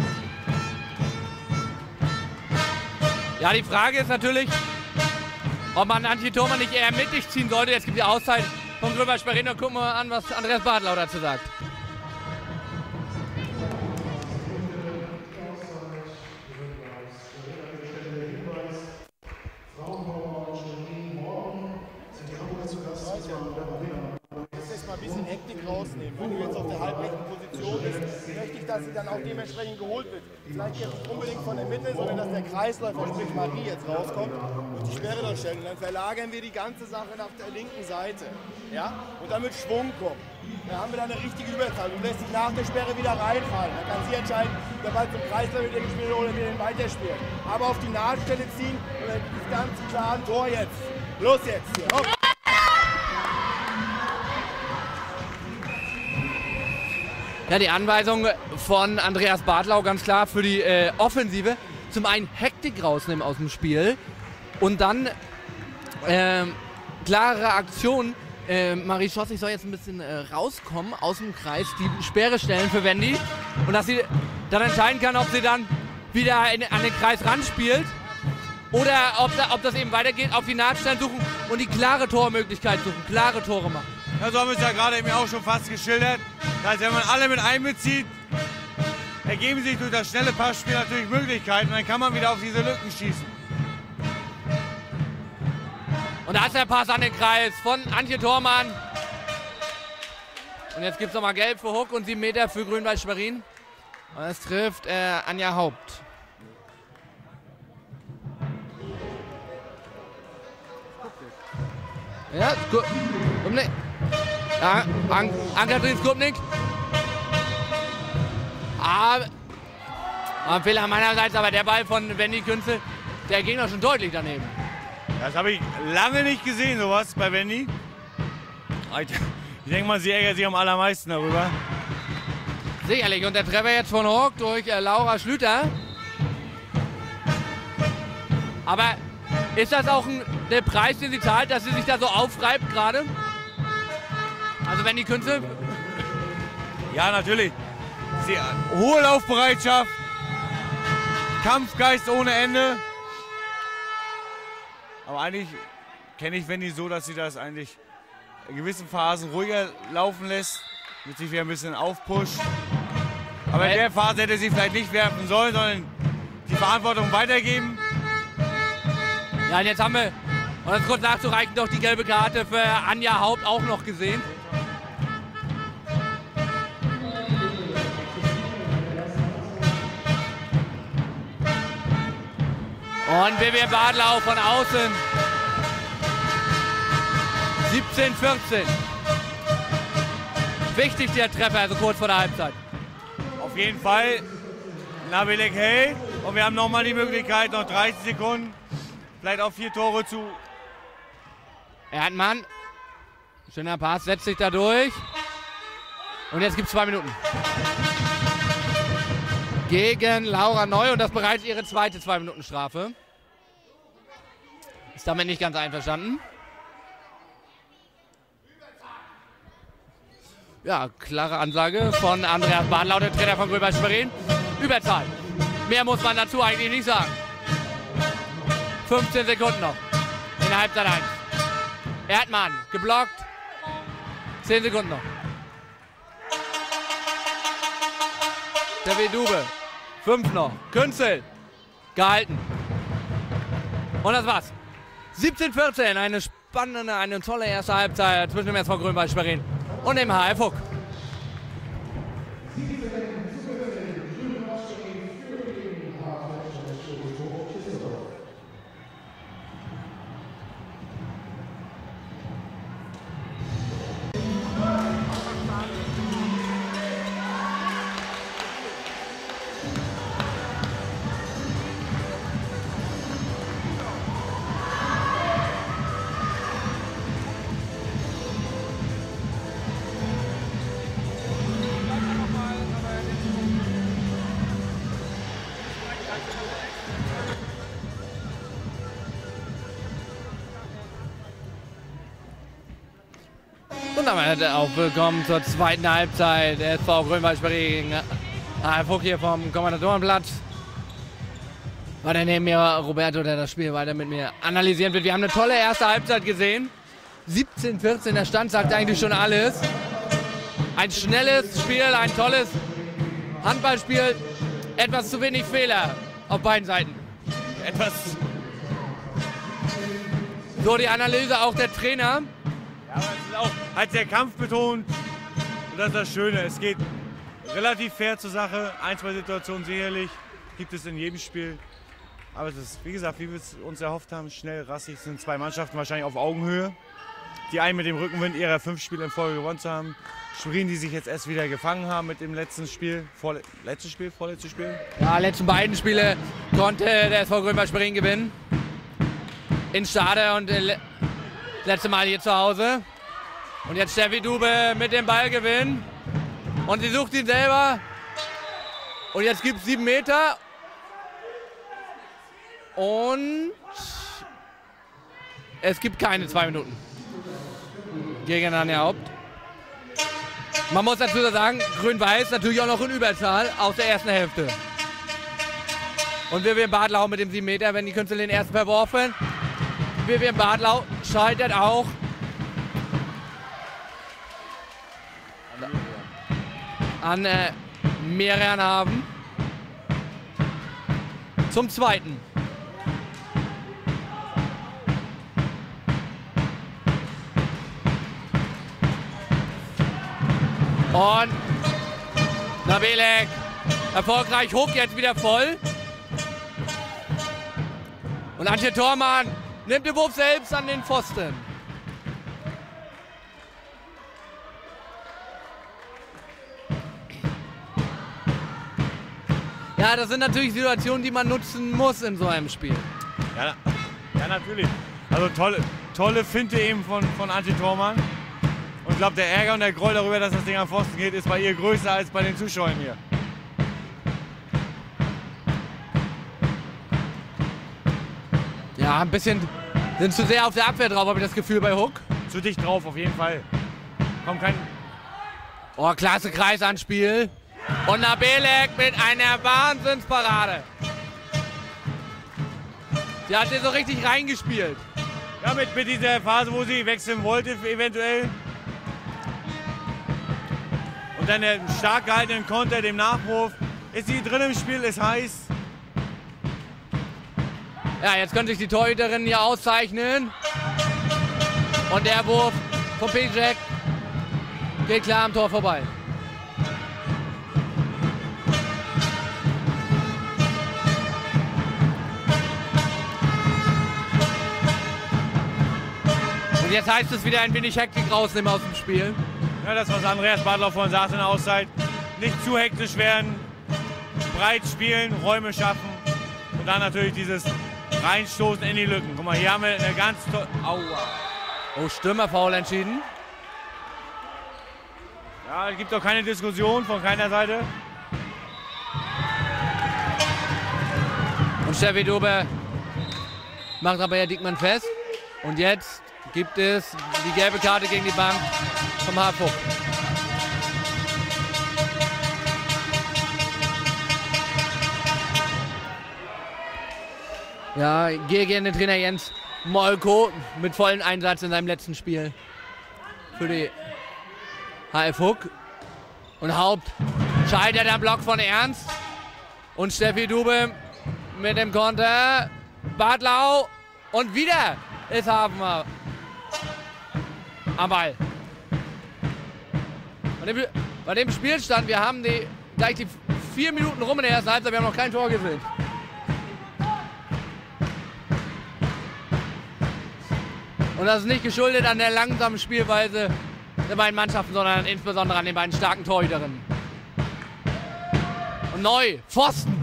Ja, die Frage ist natürlich, ob man Antje Thormann nicht eher mittig ziehen sollte. Jetzt gibt es die Auszeit von Grün-Weiß Schwerin. Gucken wir mal an, was Andreas Badlau dazu sagt. Ein bisschen Hektik rausnehmen. Wenn du jetzt auf der halbrechten Position bist, möchte ich, dass sie dann auch dementsprechend geholt wird. Vielleicht jetzt nicht unbedingt von der Mitte, sondern dass der Kreisläufer, sprich Marie, jetzt rauskommt und die Sperre dort stellt. Und dann verlagern wir die ganze Sache nach der linken Seite. Ja? Und dann mit Schwung kommen. Dann haben wir dann eine richtige Überzahl. Du lässt dich nach der Sperre wieder reinfallen. Dann kann sie entscheiden, der Ball zum Kreisläufer wird gespielt oder wir den weiterspielen. Aber auf die Nahtstelle ziehen und dann ist ganz klar ein Tor jetzt. Los jetzt hier. Hopp. Ja, die Anweisung von Andreas Badlau ganz klar für die Offensive. Zum einen Hektik rausnehmen aus dem Spiel und dann klare Aktion. Marie Schossig soll jetzt ein bisschen rauskommen aus dem Kreis, die Sperre stellen für Wendy und dass sie dann entscheiden kann, ob sie dann wieder an den Kreis ranspielt oder ob das eben weitergeht, auf die Nahtstellen suchen und die klare Tormöglichkeit suchen, klare Tore machen. Ja, so haben wir es ja gerade eben auch schon fast geschildert. Das heißt, wenn man alle mit einbezieht, ergeben sich durch das schnelle Passspiel natürlich Möglichkeiten. Dann kann man wieder auf diese Lücken schießen. Und da ist der Pass an den Kreis von Antje Thormann. Und jetzt gibt es nochmal Gelb für Huck und 7 Meter für Grün-Weiß Schwerin. Und es trifft Anja Haupt. Ja, Skupnik. Ja, Ann-Kathrin Skupnik. Ein Fehler meinerseits, aber der Ball von Wendy Künzel, der ging doch schon deutlich daneben. Das habe ich lange nicht gesehen, sowas bei Wendy. Ich denke mal, sie ärgert sich am allermeisten darüber. Sicherlich. Und der Treffer jetzt von Hook durch Laura Schlüter. Aber ist das auch der Preis, den sie zahlt, dass sie sich da so aufreibt gerade? Also wenn die Künste... Ja, natürlich. Sie, hohe Laufbereitschaft, Kampfgeist ohne Ende. Aber eigentlich kenne ich Wendy so, dass sie das eigentlich in gewissen Phasen ruhiger laufen lässt, mit sich wieder ein bisschen aufpusht. Aber in der Phase hätte sie vielleicht nicht werfen sollen, sondern die Verantwortung weitergeben. Ja, und jetzt haben wir, um das kurz nachzureichen, doch die gelbe Karte für Anja Haupt auch noch gesehen. Und Vivian Badlau von außen. 17:14. Wichtig der Treffer, also kurz vor der Halbzeit. Auf jeden Fall Nabilek Hey. Und wir haben nochmal die Möglichkeit, noch 30 Sekunden, vielleicht auch 4 Tore zu. Erdmann. Schöner Pass, setzt sich da durch. Und jetzt gibt es 2 Minuten. Gegen Laura Neu und das bereits ihre zweite 2-Minuten-Strafe. Ist damit nicht ganz einverstanden. Ja, klare Ansage von Andreas Badlau, der Trainer von Grün-Weiß Schwerin. Überzahl. Mehr muss man dazu eigentlich nicht sagen. 15 Sekunden noch in der Halbzeit 1. Erdmann geblockt. 10 Sekunden noch. Steffi Dube. 5 noch. Künzel. Gehalten. Und das war's. 17:14. Eine spannende, eine tolle erste Halbzeit zwischen dem SV Grün-Weiß Schwerin und dem HF Huck. Und damit auch willkommen zur zweiten Halbzeit. Der SV Grün-Weiß Schwerin gegen HF Huck hier vom Kommandatorenplatz. Weiter neben mir Roberto, der das Spiel weiter mit mir analysieren wird. Wir haben eine tolle erste Halbzeit gesehen. 17:14, der Stand sagt eigentlich schon alles. Ein schnelles Spiel, ein tolles Handballspiel. Etwas zu wenig Fehler auf beiden Seiten. Etwas. So die Analyse auch der Trainer. Ja, aber es ist auch halt sehr kampfbetont. Und das ist das Schöne. Es geht relativ fair zur Sache. 1, 2 Situationen sicherlich gibt es in jedem Spiel. Aber es ist, wie gesagt, wie wir es uns erhofft haben, schnell, rassig. Es sind 2 Mannschaften wahrscheinlich auf Augenhöhe. Die einen mit dem Rückenwind ihrer 5 Spiele in Folge gewonnen zu haben. Schwerin, die sich jetzt erst wieder gefangen haben mit dem letzten Spiel. Vorletztes Spiel? Ja, letzten beiden Spiele konnte der SV Grün-Weiß Schwerin gewinnen. In Stade und letzte Mal hier zu Hause. Und jetzt Steffi Dube mit dem Ballgewinn. Und sie sucht ihn selber. Und jetzt gibt es 7 Meter. Und es gibt keine 2 Minuten. Gegen Anja Haupt. Man muss dazu sagen, Grün-Weiß natürlich auch noch in Überzahl aus der ersten Hälfte. Und Vivian Badlau mit dem 7 Meter, wenn die Künstler den ersten verworfen. Vivian Badlau scheitert auch. An Merian Haben. Zum zweiten. Und Nabilek erfolgreich, Huck jetzt wieder voll. Und Antje Thormann nimmt den Wurf selbst an den Pfosten. Ja, das sind natürlich Situationen, die man nutzen muss in so einem Spiel. Ja, natürlich. Also tolle Finte eben von Antje Thormann. Und ich glaube, der Ärger und der Groll darüber, dass das Ding am Pfosten geht, ist bei ihr größer als bei den Zuschauern hier. Ja, ein bisschen sind zu sehr auf der Abwehr drauf, habe ich das Gefühl bei Hook. Zu dicht drauf, auf jeden Fall. Kommt kein... Oh, klasse Kreisanspiel. Und Nabelek mit einer Wahnsinnsparade. Sie hat hier so richtig reingespielt. Ja, mit dieser Phase, wo sie wechseln wollte, eventuell. Und dann der stark gehaltenen Konter, dem Nachwurf. Ist sie drin im Spiel, ist heiß. Ja, jetzt können sich die Torhüterinnen hier auszeichnen. Und der Wurf von Pejek geht klar am Tor vorbei. Und jetzt heißt es wieder ein wenig Hektik rausnehmen aus dem Spiel. Ja, das, was Andreas Badler vorhin sagte in der Auszeit. Nicht zu hektisch werden, breit spielen, Räume schaffen. Und dann natürlich dieses Reinstoßen in die Lücken. Guck mal, hier haben wir eine ganz tolle... Aua. Oh, Stürmerfoul entschieden. Ja, es gibt doch keine Diskussion von keiner Seite. Und Steffi Dube macht aber Herr Diekmann fest. Und jetzt gibt es die gelbe Karte gegen die Bank vom Hartburg. Ja, gegen den Trainer Jens Molko mit vollem Einsatz in seinem letzten Spiel für die HF Huck. Und Haupt scheitert am Block von Ernst. Und Steffi Dube mit dem Konter. Badlau. Und wieder ist Hafenmer am Ball. Bei dem Spielstand, wir haben gleich die 4 Minuten rum in der ersten Halbzeit, wir haben noch kein Tor gesehen. Und das ist nicht geschuldet an der langsamen Spielweise der beiden Mannschaften, sondern insbesondere an den beiden starken Torhüterinnen. Und neu, Pfosten.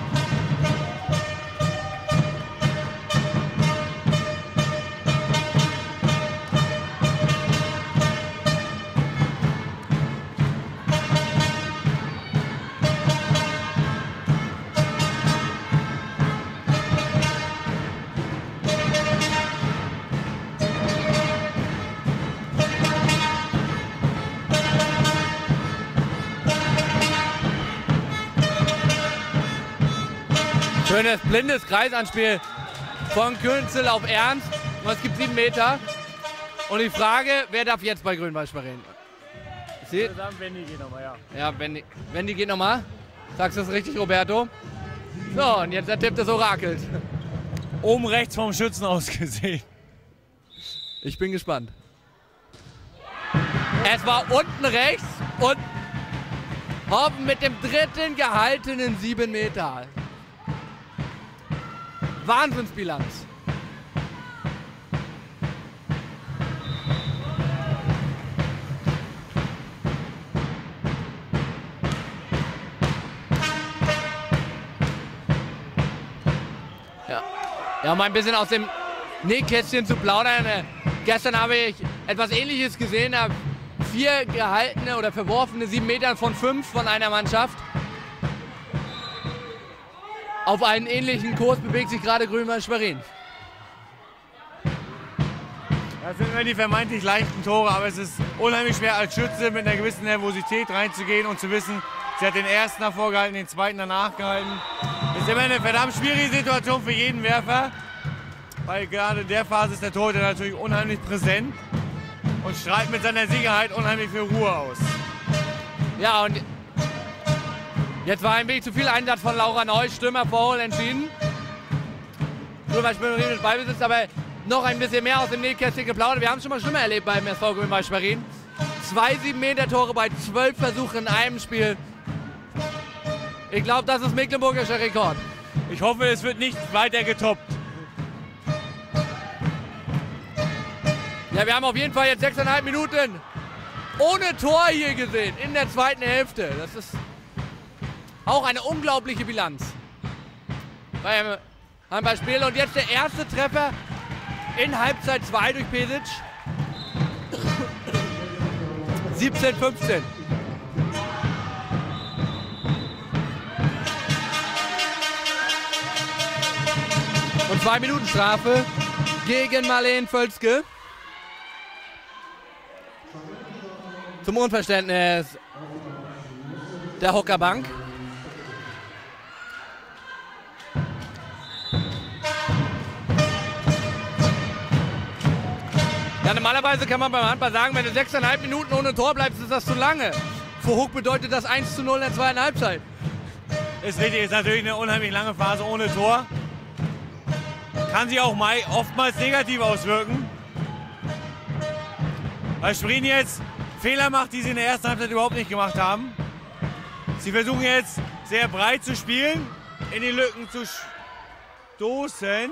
Schönes blindes Kreisanspiel von Künzel auf Ernst. Und es gibt 7 Meter. Und die Frage, wer darf jetzt bei Grün-Weiß Schwerin? Wendy geht nochmal, ja. Ja, Wendy geht nochmal. Sagst du das richtig, Roberto? So, und jetzt der Tipp des Orakels. Oben rechts vom Schützen aus gesehen. Ich bin gespannt. Es war unten rechts und Hoppen mit dem dritten gehaltenen 7 Meter. Wahnsinnsbilanz. Ja, um ein bisschen aus dem Nähkästchen zu plaudern. Gestern habe ich etwas Ähnliches gesehen. 4 gehaltene oder verworfene 7 Meter von 5 von einer Mannschaft. Auf einen ähnlichen Kurs bewegt sich gerade Grün-Weiß Schwerin. Das sind immer die vermeintlich leichten Tore, aber es ist unheimlich schwer als Schütze mit einer gewissen Nervosität reinzugehen und zu wissen, sie hat den ersten davor gehalten, den zweiten danach gehalten. Das ist immer eine verdammt schwierige Situation für jeden Werfer, weil gerade in der Phase ist der Torhüter natürlich unheimlich präsent und strahlt mit seiner Sicherheit unheimlich viel Ruhe aus. Ja, und jetzt war ein wenig zu viel Einsatz von Laura Neu, Stürmerfoul entschieden. Grün-Weiß Schwerin mit Ballbesitz, aber noch ein bisschen mehr aus dem Nähkästchen geplaudert. Wir haben es schon mal schlimmer erlebt beim SV Grün-Weiß Schwerin. 2 7-Meter-Tore bei 12 Versuchen in einem Spiel. Ich glaube, das ist mecklenburgischer Rekord. Ich hoffe, es wird nicht weiter getoppt. Ja, wir haben auf jeden Fall jetzt 6,5 Minuten ohne Tor hier gesehen in der zweiten Hälfte. Das ist auch eine unglaubliche Bilanz beim Handballspiel. Und jetzt der erste Treffer in Halbzeit 2 durch Pesic. 17:15. Und 2 Minuten Strafe gegen Marleen Völzke. Zum Unverständnis der Hockerbank. Ja, normalerweise kann man beim Handball sagen, wenn du 6,5 Minuten ohne Tor bleibst, ist das zu lange. Für Huck bedeutet das 1:0 in der zweiten Halbzeit. Ist richtig, ist natürlich eine unheimlich lange Phase ohne Tor. Kann sich auch oftmals negativ auswirken. Weil Schwerin jetzt Fehler macht, die sie in der ersten Halbzeit überhaupt nicht gemacht haben. Sie versuchen jetzt sehr breit zu spielen, in die Lücken zu stoßen.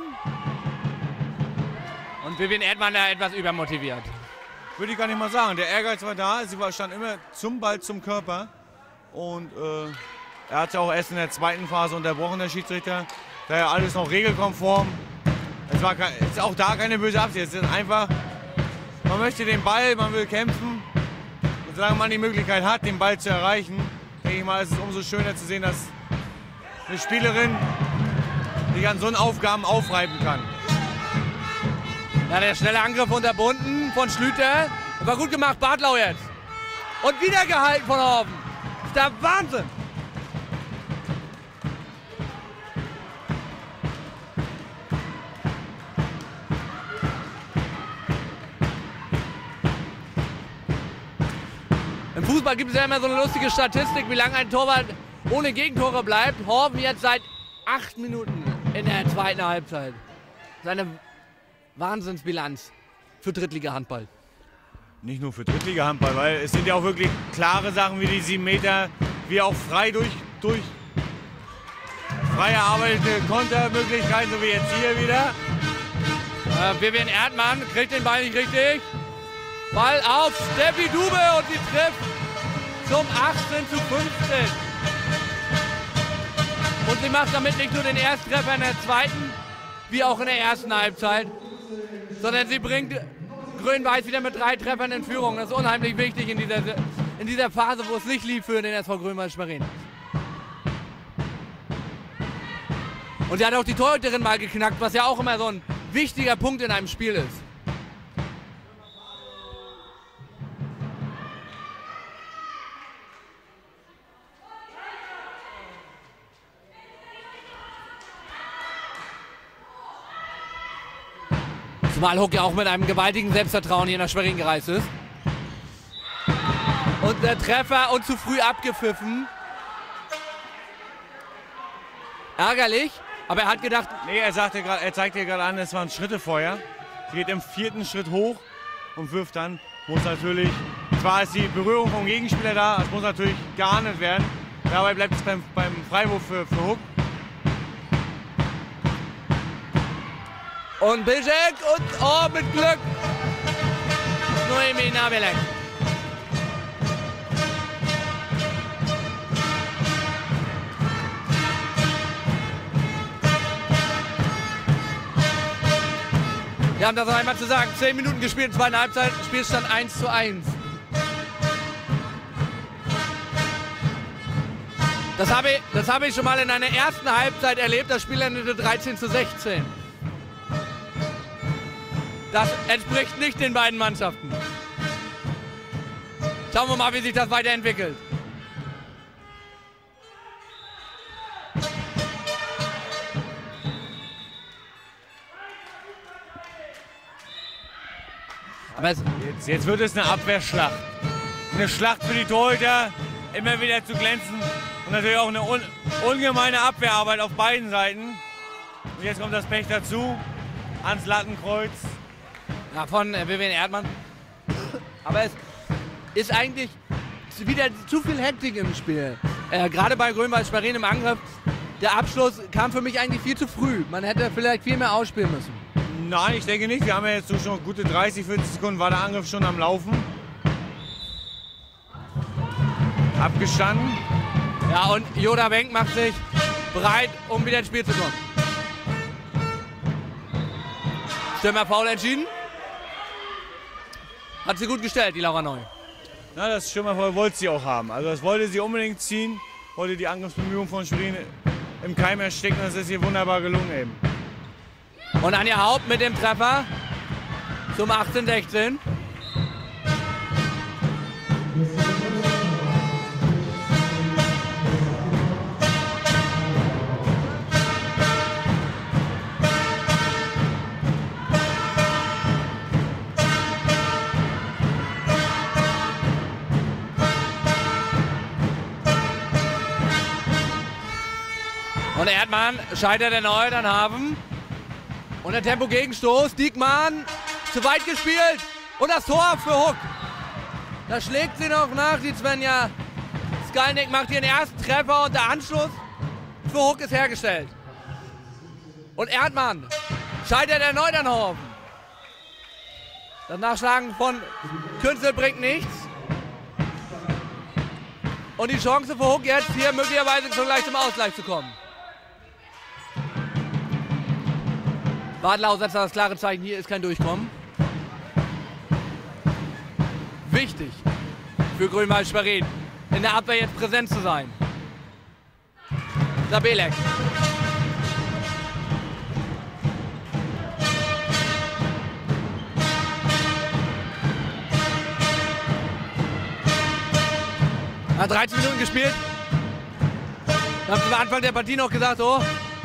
Und Vivian Erdmann da etwas übermotiviert. Würde ich gar nicht mal sagen. Der Ehrgeiz war da, sie stand immer zum Ball, zum Körper. Und er hat ja auch erst in der zweiten Phase unterbrochen, der Schiedsrichter. Daher alles noch regelkonform. Es ist auch da keine böse Absicht. Es ist einfach, man möchte den Ball, man will kämpfen. Und solange man die Möglichkeit hat, den Ball zu erreichen, denke ich mal, ist es umso schöner zu sehen, dass eine Spielerin sich an so einen Aufgaben aufreiben kann. Ja, der schnelle Angriff unterbunden von Schlüter. War gut gemacht, Bartlau jetzt. Und wieder gehalten von Horven. Das ist der Wahnsinn. Im Fußball gibt es ja immer so eine lustige Statistik, wie lange ein Torwart ohne Gegentore bleibt. Horven jetzt seit 8 Minuten in der zweiten Halbzeit. Seine Wahnsinnsbilanz für Drittliga-Handball. Nicht nur für Drittliga-Handball, weil es sind ja auch wirklich klare Sachen wie die 7 Meter, wie auch frei durch frei erarbeitete Kontermöglichkeiten, so wie jetzt hier wieder. Vivian Erdmann kriegt den Ball nicht richtig. Ball auf Steffi Dube und sie trifft zum 18:15. Und sie macht damit nicht nur den Ersttreffer in der zweiten, wie auch in der ersten Halbzeit, sondern sie bringt Grün-Weiß wieder mit 3 Treffern in Führung. Das ist unheimlich wichtig in dieser Phase, wo es nicht lief für den SV Grün-Weiß Schwerin. Und sie hat auch die Torhüterin mal geknackt, was ja auch immer so ein wichtiger Punkt in einem Spiel ist. Zumal Huck ja auch mit einem gewaltigen Selbstvertrauen hier nach Schwerin gereist ist. Und der Treffer und zu früh abgepfiffen. Ärgerlich, aber er hat gedacht... Nee, er zeigt dir gerade an, es waren Schritte vorher. Sie geht im 4. Schritt hoch und wirft dann. Muss natürlich, zwar ist die Berührung vom Gegenspieler da, es muss natürlich geahndet werden. Dabei bleibt es beim Freiwurf für Huck. Und Bischek und mit Glück Noemi Nabelek. Wir haben das noch einmal zu sagen. 10 Minuten gespielt, zweite Halbzeit, Spielstand 1:1. Das habe ich schon mal in einer ersten Halbzeit erlebt. Das Spiel endete 13:16. Das entspricht nicht den beiden Mannschaften. Schauen wir mal, wie sich das weiterentwickelt. Aber jetzt wird es eine Abwehrschlacht. Eine Schlacht für die Torhüter, immer wieder zu glänzen. Und natürlich auch eine ungemeine Abwehrarbeit auf beiden Seiten. Und jetzt kommt das Pech dazu, ans Lattenkreuz. Ja, von Vivian Erdmann. Aber es ist eigentlich wieder zu viel Hektik im Spiel. Gerade bei Grün-Weiß Schwerin im Angriff. Der Abschluss kam für mich eigentlich viel zu früh. Man hätte vielleicht viel mehr ausspielen müssen. Nein, ich denke nicht. Wir haben ja jetzt so schon gute 30, 40 Sekunden war der Angriff schon am Laufen. Abgestanden. Ja, und Joda Wenk macht sich bereit, um wieder ins Spiel zu kommen. Stürmer faul entschieden. Hat sie gut gestellt, die Laura Neu. Na, das Stürmerfeuer wollte sie auch haben. Also das wollte sie unbedingt ziehen, wollte die Angriffsbemühungen von Schwerin im Keim ersticken. Das ist ihr wunderbar gelungen eben. Und Anja Haupt mit dem Treffer zum 18:16. Und Erdmann scheitert erneut an Hafen. Und der Tempo-Gegenstoß. Diekmann zu weit gespielt. Und das Tor für Huck. Da schlägt sie noch nach, die Svenja. Skalnick macht ihren ersten Treffer und der Anschluss für Huck ist hergestellt. Und Erdmann scheitert erneut an Hafen. Das Nachschlagen von Künzel bringt nichts. Und die Chance für Huck jetzt hier möglicherweise gleich zum Ausgleich zu kommen. Badlau setzt das klare Zeichen, hier ist kein Durchkommen. Wichtig für Grün-Weiß Schwerin, in der Abwehr jetzt präsent zu sein. Sabelek. Hat 13 Minuten gespielt. Da haben sie am Anfang der Partie noch gesagt, oh,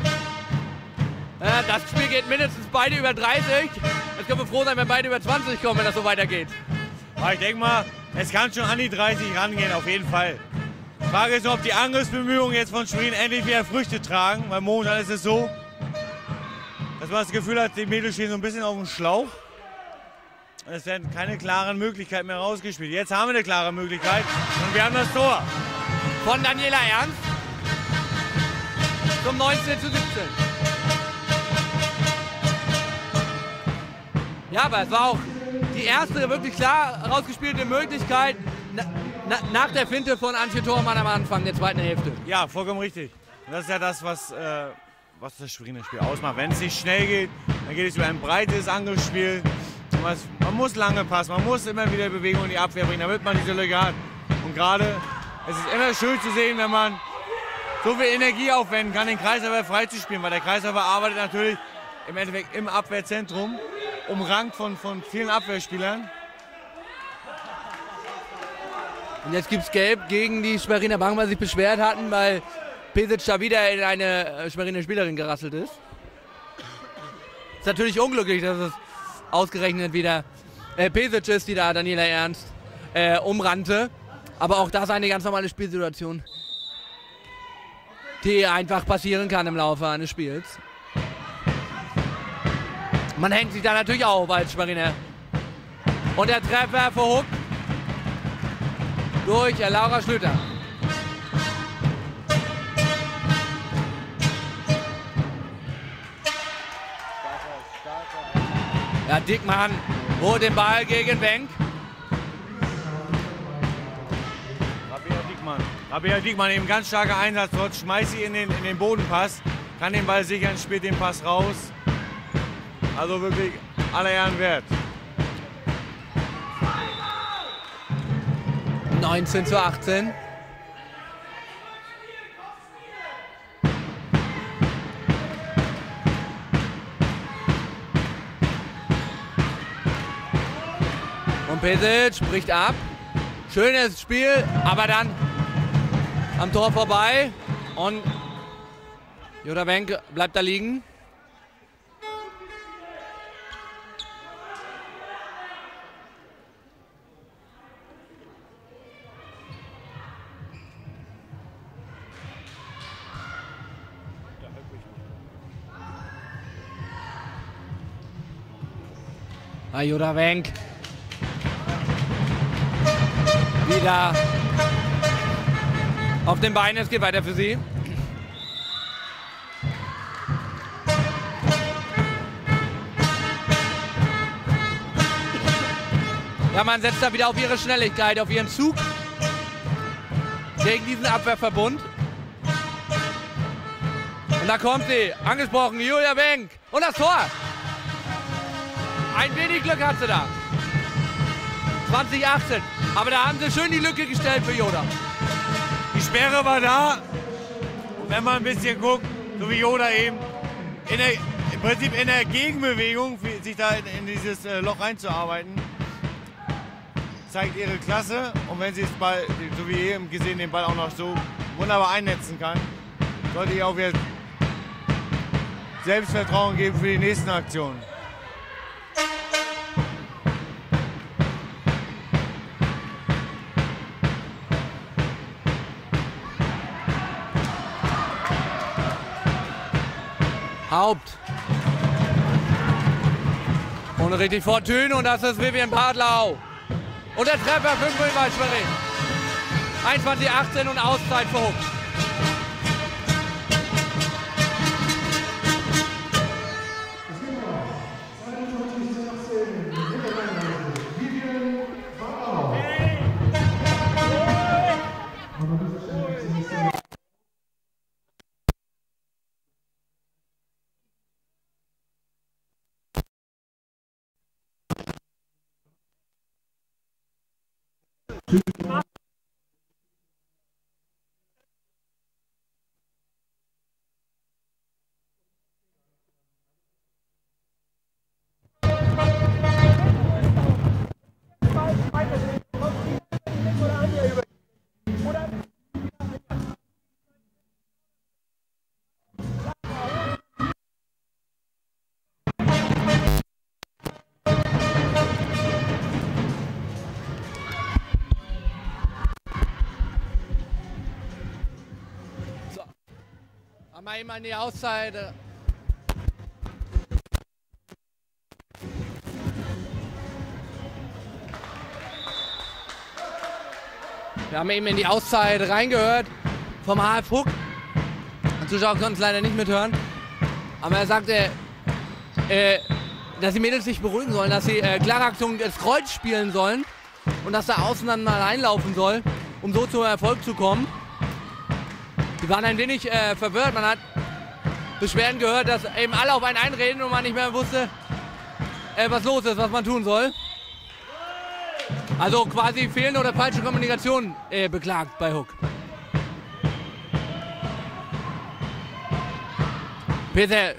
das Spiel geht mindestens beide über 30. Jetzt können wir froh sein, wenn beide über 20 kommen, wenn das so weitergeht. Aber ich denke mal, es kann schon an die 30 rangehen, auf jeden Fall. Die Frage ist nur, ob die Angriffsbemühungen jetzt von Schwerin endlich wieder Früchte tragen. Weil momentan ist es so, dass man das Gefühl hat, die Mädels stehen so ein bisschen auf dem Schlauch. Es werden keine klaren Möglichkeiten mehr rausgespielt. Jetzt haben wir eine klare Möglichkeit und wir haben das Tor. Von Daniela Ernst zum 19:17. Ja, aber es war auch die erste wirklich klar rausgespielte Möglichkeit nach der Finte von Antje Thormann am Anfang der zweiten Hälfte. Ja, vollkommen richtig. Und das ist ja das, was das Schweriner Spiel ausmacht. Wenn es nicht schnell geht, dann geht es über ein breites Angriffsspiel. Man muss lange passen, man muss immer wieder Bewegung in die Abwehr bringen, damit man diese Lücke hat. Und gerade, es ist immer schön zu sehen, wenn man so viel Energie aufwenden kann, den Kreisläufer frei zu spielen, weil der Kreisläufer arbeitet natürlich im Endeffekt im Abwehrzentrum, umrankt von vielen Abwehrspielern. Und jetzt gibt es Gelb gegen die Schweriner Bank, weil sie sich beschwert hatten, weil Pesic da wieder in eine Schweriner Spielerin gerasselt ist. Ist natürlich unglücklich, dass es ausgerechnet wieder Pesic ist, die da Daniela Ernst umrannte. Aber auch das eine ganz normale Spielsituation, die einfach passieren kann im Laufe eines Spiels. Man hängt sich da natürlich auf als Schweriner. Und der Treffer für Huck durch Laura Schlüter. Ja, Diekmann holt den Ball gegen Wenk. Rabea Diekmann eben ganz starker Einsatz, dort schmeißt sie in den Bodenpass, kann den Ball sichern, spielt den Pass raus. Also wirklich aller Ehren wert. 19:18. Und Pesic bricht ab. Schönes Spiel, aber dann am Tor vorbei. Und Jutta Wenk bleibt da liegen. Jutta Wenk wieder auf den Beinen, es geht weiter für sie. Ja, man setzt da wieder auf ihre Schnelligkeit, auf ihren Zug gegen diesen Abwehrverbund. Und da kommt sie, angesprochen, Julia Wenk und das Tor. Ein wenig Glück hat sie da. 20:18. Aber da haben sie schön die Lücke gestellt für Yoda. Die Sperre war da. Und wenn man ein bisschen guckt, so wie Yoda eben, im Prinzip in der Gegenbewegung, sich da in dieses Loch reinzuarbeiten, zeigt ihre Klasse. Und wenn sie es Ball, so wie eben gesehen, den Ball auch noch so wunderbar einnetzen kann, sollte ihr auch wieder Selbstvertrauen geben für die nächsten Aktionen. Haupt. Und richtig fortune und das ist Vivian Bartlau. Und der Treffer für Grün-Weiß Schwerin. 21:18 und Auszeit für Huck. Mal eben an die Auszeit. Wir haben eben in die Auszeit reingehört vom HF Huck. Die Zuschauer konnten es leider nicht mithören. Aber er sagte, dass die Mädels sich beruhigen sollen, dass sie klare Aktionen ins Kreuz spielen sollen und dass da außen dann mal einlaufen soll, um so zum Erfolg zu kommen. Die waren ein wenig verwirrt. Man hat Beschwerden gehört, dass eben alle auf einen einreden und man nicht mehr wusste, was los ist, was man tun soll. Also quasi fehlende oder falsche Kommunikation beklagt bei Huck. Peter.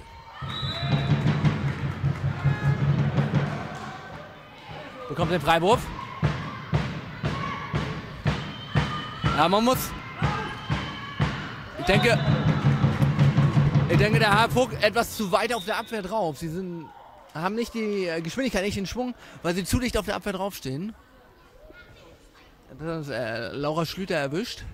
Bekommt den Freiwurf. Ja, man muss... Ich denke, der HF Huck etwas zu weit auf der Abwehr drauf. Sie haben nicht die Geschwindigkeit, nicht den Schwung, weil sie zu dicht auf der Abwehr draufstehen. Das ist Laura Schlüter erwischt.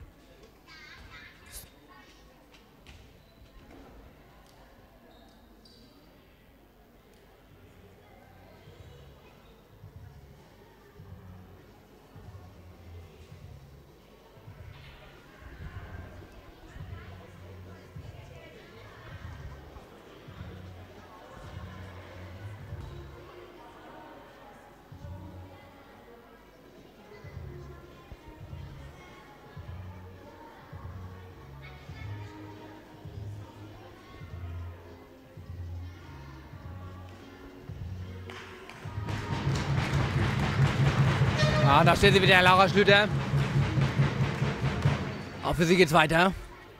Ja, da steht sie wieder, Laura Schlüter. Auch für sie geht's weiter.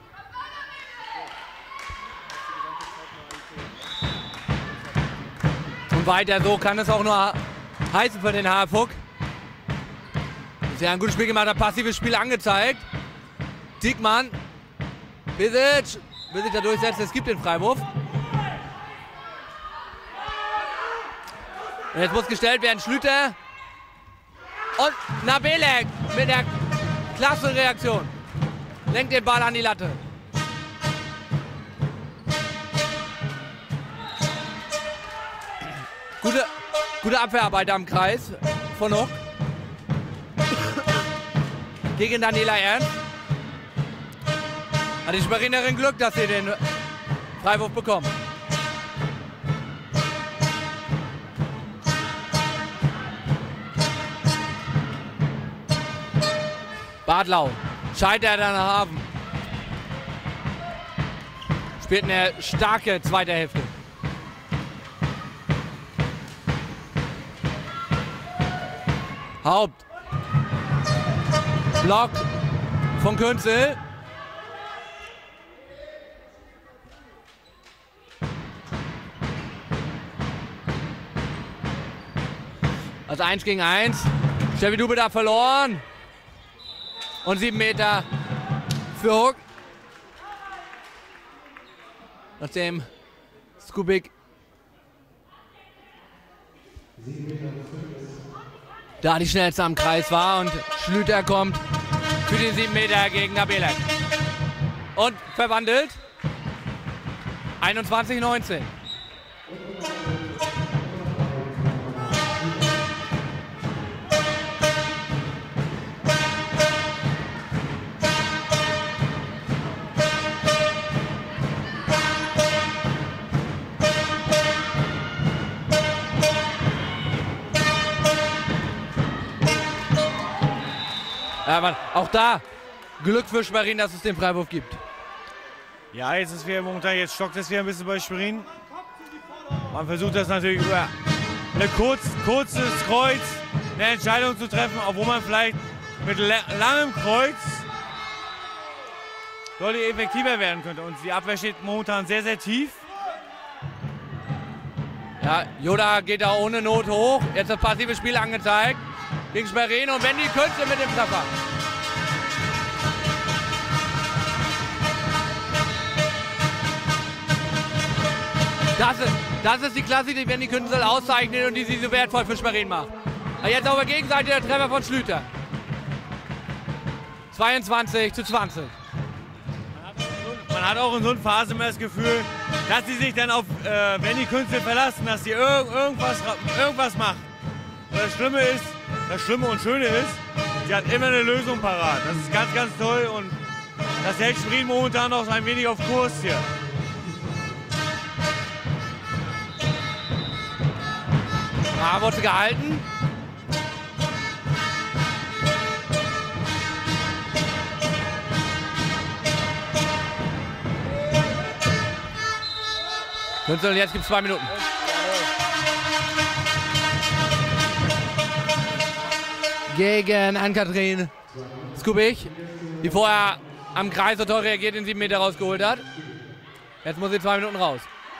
Und weiter, so kann es auch nur heißen für den HF Huck. Sie haben ein gutes Spiel gemacht, ein passives Spiel angezeigt. Diekmann. Bisic. Will sich da durchsetzen, es gibt den Freiwurf. Und jetzt muss gestellt werden, Schlüter. Und Nabelek mit der klasse Reaktion. Lenkt den Ball an die Latte. Gute Abwehrarbeit am Kreis von Huck. Gegen Daniela Ernst. Hat die Schwerinerin Glück, dass sie den Freiwurf bekommt. Bartlau scheitert an der Hafen. Spielt eine starke zweite Hälfte. Haupt. Block von Künzel. Also 1 gegen 1. Steffi Dube da verloren. Und 7 Meter für Huck. Nachdem Skubik da die schnellste am Kreis war und Schlüter kommt für den 7 Meter gegen Nabelek. Und verwandelt. 21:19. Aber auch da Glück für Schwerin, dass es den Freiwurf gibt. Ja, jetzt ist wieder momentan, jetzt stockt es wieder ein bisschen bei Schwerin. Man versucht das natürlich über ein kurzes Kreuz eine Entscheidung zu treffen, obwohl man vielleicht mit langem Kreuz deutlich effektiver werden könnte. Und die Abwehr steht momentan sehr, sehr tief. Ja, Joda geht da ohne Not hoch. Jetzt das passive Spiel angezeigt gegen Schwerin und Wendy Künzel mit dem Treffer. Das ist die Klasse, die Wendy Künzel auszeichnet und die sie so wertvoll für Schwerin macht. Aber jetzt auf der Gegenseite der Treffer von Schlüter. 22:20. Man hat auch in so einer Phase immer das Gefühl, dass sie sich dann auf Wendy Künzel verlassen, dass sie irgendwas macht. Und das Schlimme und Schöne ist, sie hat immer eine Lösung parat. Das ist ganz, ganz toll und das hält Schwerin momentan noch ein wenig auf Kurs hier. Wurde sie gehalten. Künzel, jetzt gibt es 2 Minuten. Gegen Ann-Kathrin Skubik, die vorher am Kreis so toll reagiert, den 7 Meter rausgeholt hat. Jetzt muss sie 2 Minuten raus.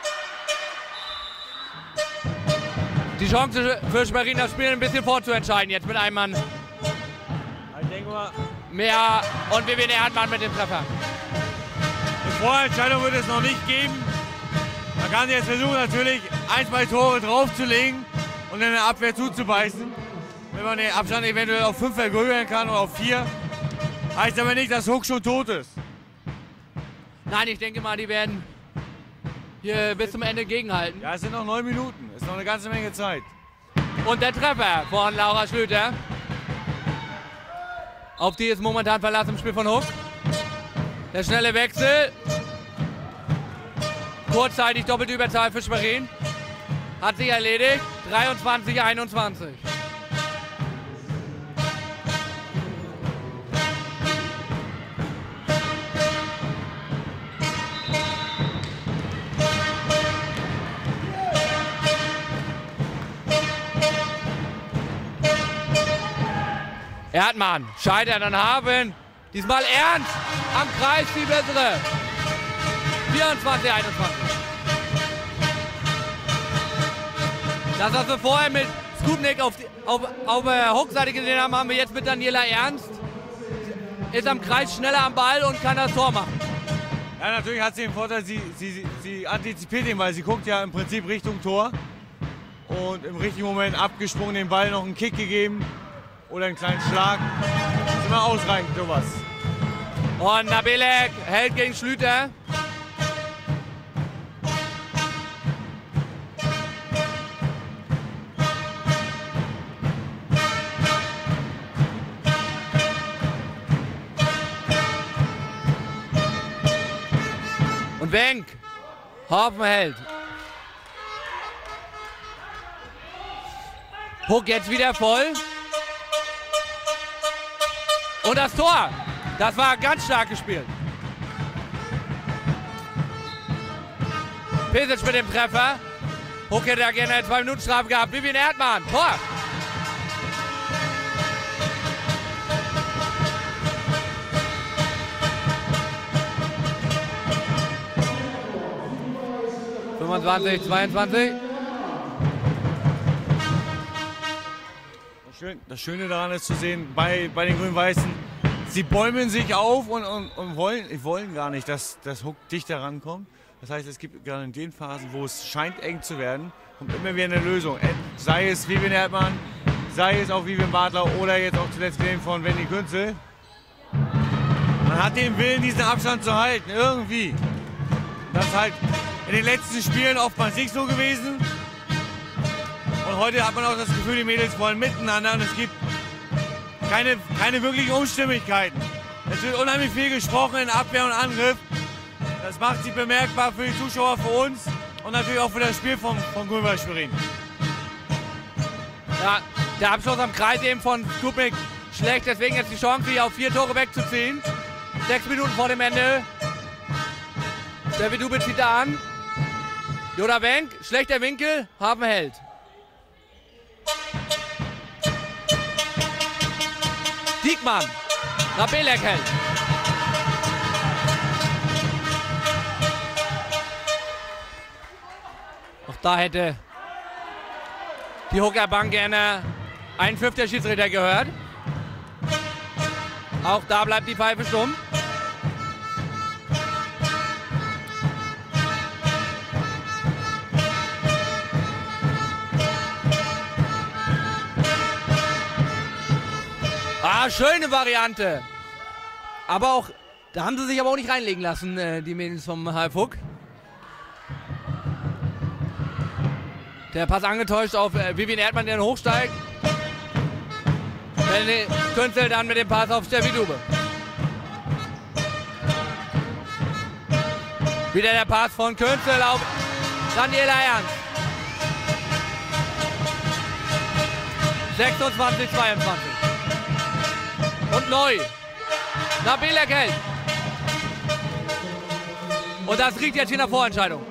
Die Chance für Schwerin, das Spiel ein bisschen vorzuentscheiden, jetzt mit einem Mann Ich denke mal, mehr und Vivian Erdmann mit dem Treffer. eine Vorentscheidung wird es noch nicht geben. Man kann jetzt versuchen, natürlich 1-2 Tore draufzulegen und in der Abwehr zuzubeißen. Wenn man den Abstand eventuell auf 5 vergrößern kann oder auf 4. Heißt aber nicht, dass Huck schon tot ist. Nein, ich denke mal, die werden hier bis zum Ende gegenhalten. Ja, es sind noch 9 Minuten. Ist noch eine ganze Menge Zeit. Und der Treffer von Laura Schlüter. Auf die ist momentan Verlass im Spiel von Huck. Der schnelle Wechsel. Kurzzeitig doppelte Überzahl für Schwerin. Hat sich erledigt. 23:21. Erdmann scheitert an Haben. Diesmal Ernst am Kreis die bessere. 24:21. Das, was wir vorher mit Skubnik auf der Huckseite gesehen haben, haben wir jetzt mit Daniela Ernst. Ist am Kreis schneller am Ball und kann das Tor machen. Ja, natürlich hat sie den Vorteil, sie antizipiert ihn, weil sie guckt ja im Prinzip Richtung Tor. Und im richtigen Moment abgesprungen, den Ball noch einen Kick gegeben. Oder einen kleinen Schlag. Das ist immer ausreichend, sowas. Und Nabelek hält gegen Schlüter. Und Wenk. Hoffen hält. Puck jetzt wieder voll. Und das Tor, das war ganz stark gespielt. Pesic mit dem Treffer. Huck hätte da gerne eine 2-Minuten-Strafe gehabt. Vivian Erdmann, Tor. 25, 22. Das Schöne daran ist zu sehen, bei den Grün-Weißen, sie bäumen sich auf und wollen gar nicht, dass das Hook dichter rankommt. Das heißt, es gibt gerade in den Phasen, wo es scheint eng zu werden, kommt immer wieder eine Lösung. Sei es Vivian Erdmann, sei es auch Vivian Bartler oder jetzt auch zuletzt den von Wendy Künzel. Man hat den Willen, diesen Abstand zu halten, irgendwie. Das ist halt in den letzten Spielen oftmals nicht so gewesen. Und heute hat man auch das Gefühl, die Mädels wollen miteinander und es gibt keine wirklichen Unstimmigkeiten. Es wird unheimlich viel gesprochen in Abwehr und Angriff. Das macht sie bemerkbar für die Zuschauer, für uns und natürlich auch für das Spiel von Grün-Weiß Schwerin. Ja, der Abschluss am Kreis eben von Skupnik schlecht, deswegen jetzt die Chance, hier auf 4 Tore wegzuziehen. 6 Minuten vor dem Ende. Steffi Dube zieht da an. Joda Wenk, schlechter Winkel, Hafen hält. Diekmann, Rabelek hält. Auch da hätte die Hookerbank gerne einen Pfiff der Schiedsrichter gehört. Auch da bleibt die Pfeife stumm. Schöne Variante. Aber auch, da haben sie sich aber auch nicht reinlegen lassen, die Mädels vom HF Huck. Der Pass angetäuscht auf Vivian Erdmann, der hochsteigt. Künzel dann mit dem Pass auf Steffi Dube. Wieder der Pass von Künzel auf Daniela Ernst. 26, 22. Und neu. Nabila Geld. Und das riecht jetzt hier nach Vorentscheidung.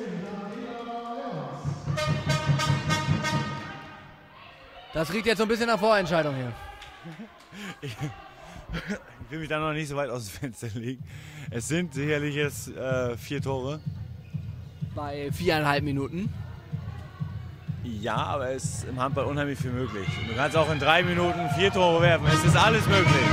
Das riecht jetzt so ein bisschen nach Vorentscheidung hier. Ich will mich da noch nicht so weit aus dem Fenster legen. Es sind sicherlich jetzt 4 Tore. Bei 4,5 Minuten. Ja, aber es ist im Handball unheimlich viel möglich. Du kannst auch in 3 Minuten 4 Tore werfen. Es ist alles möglich.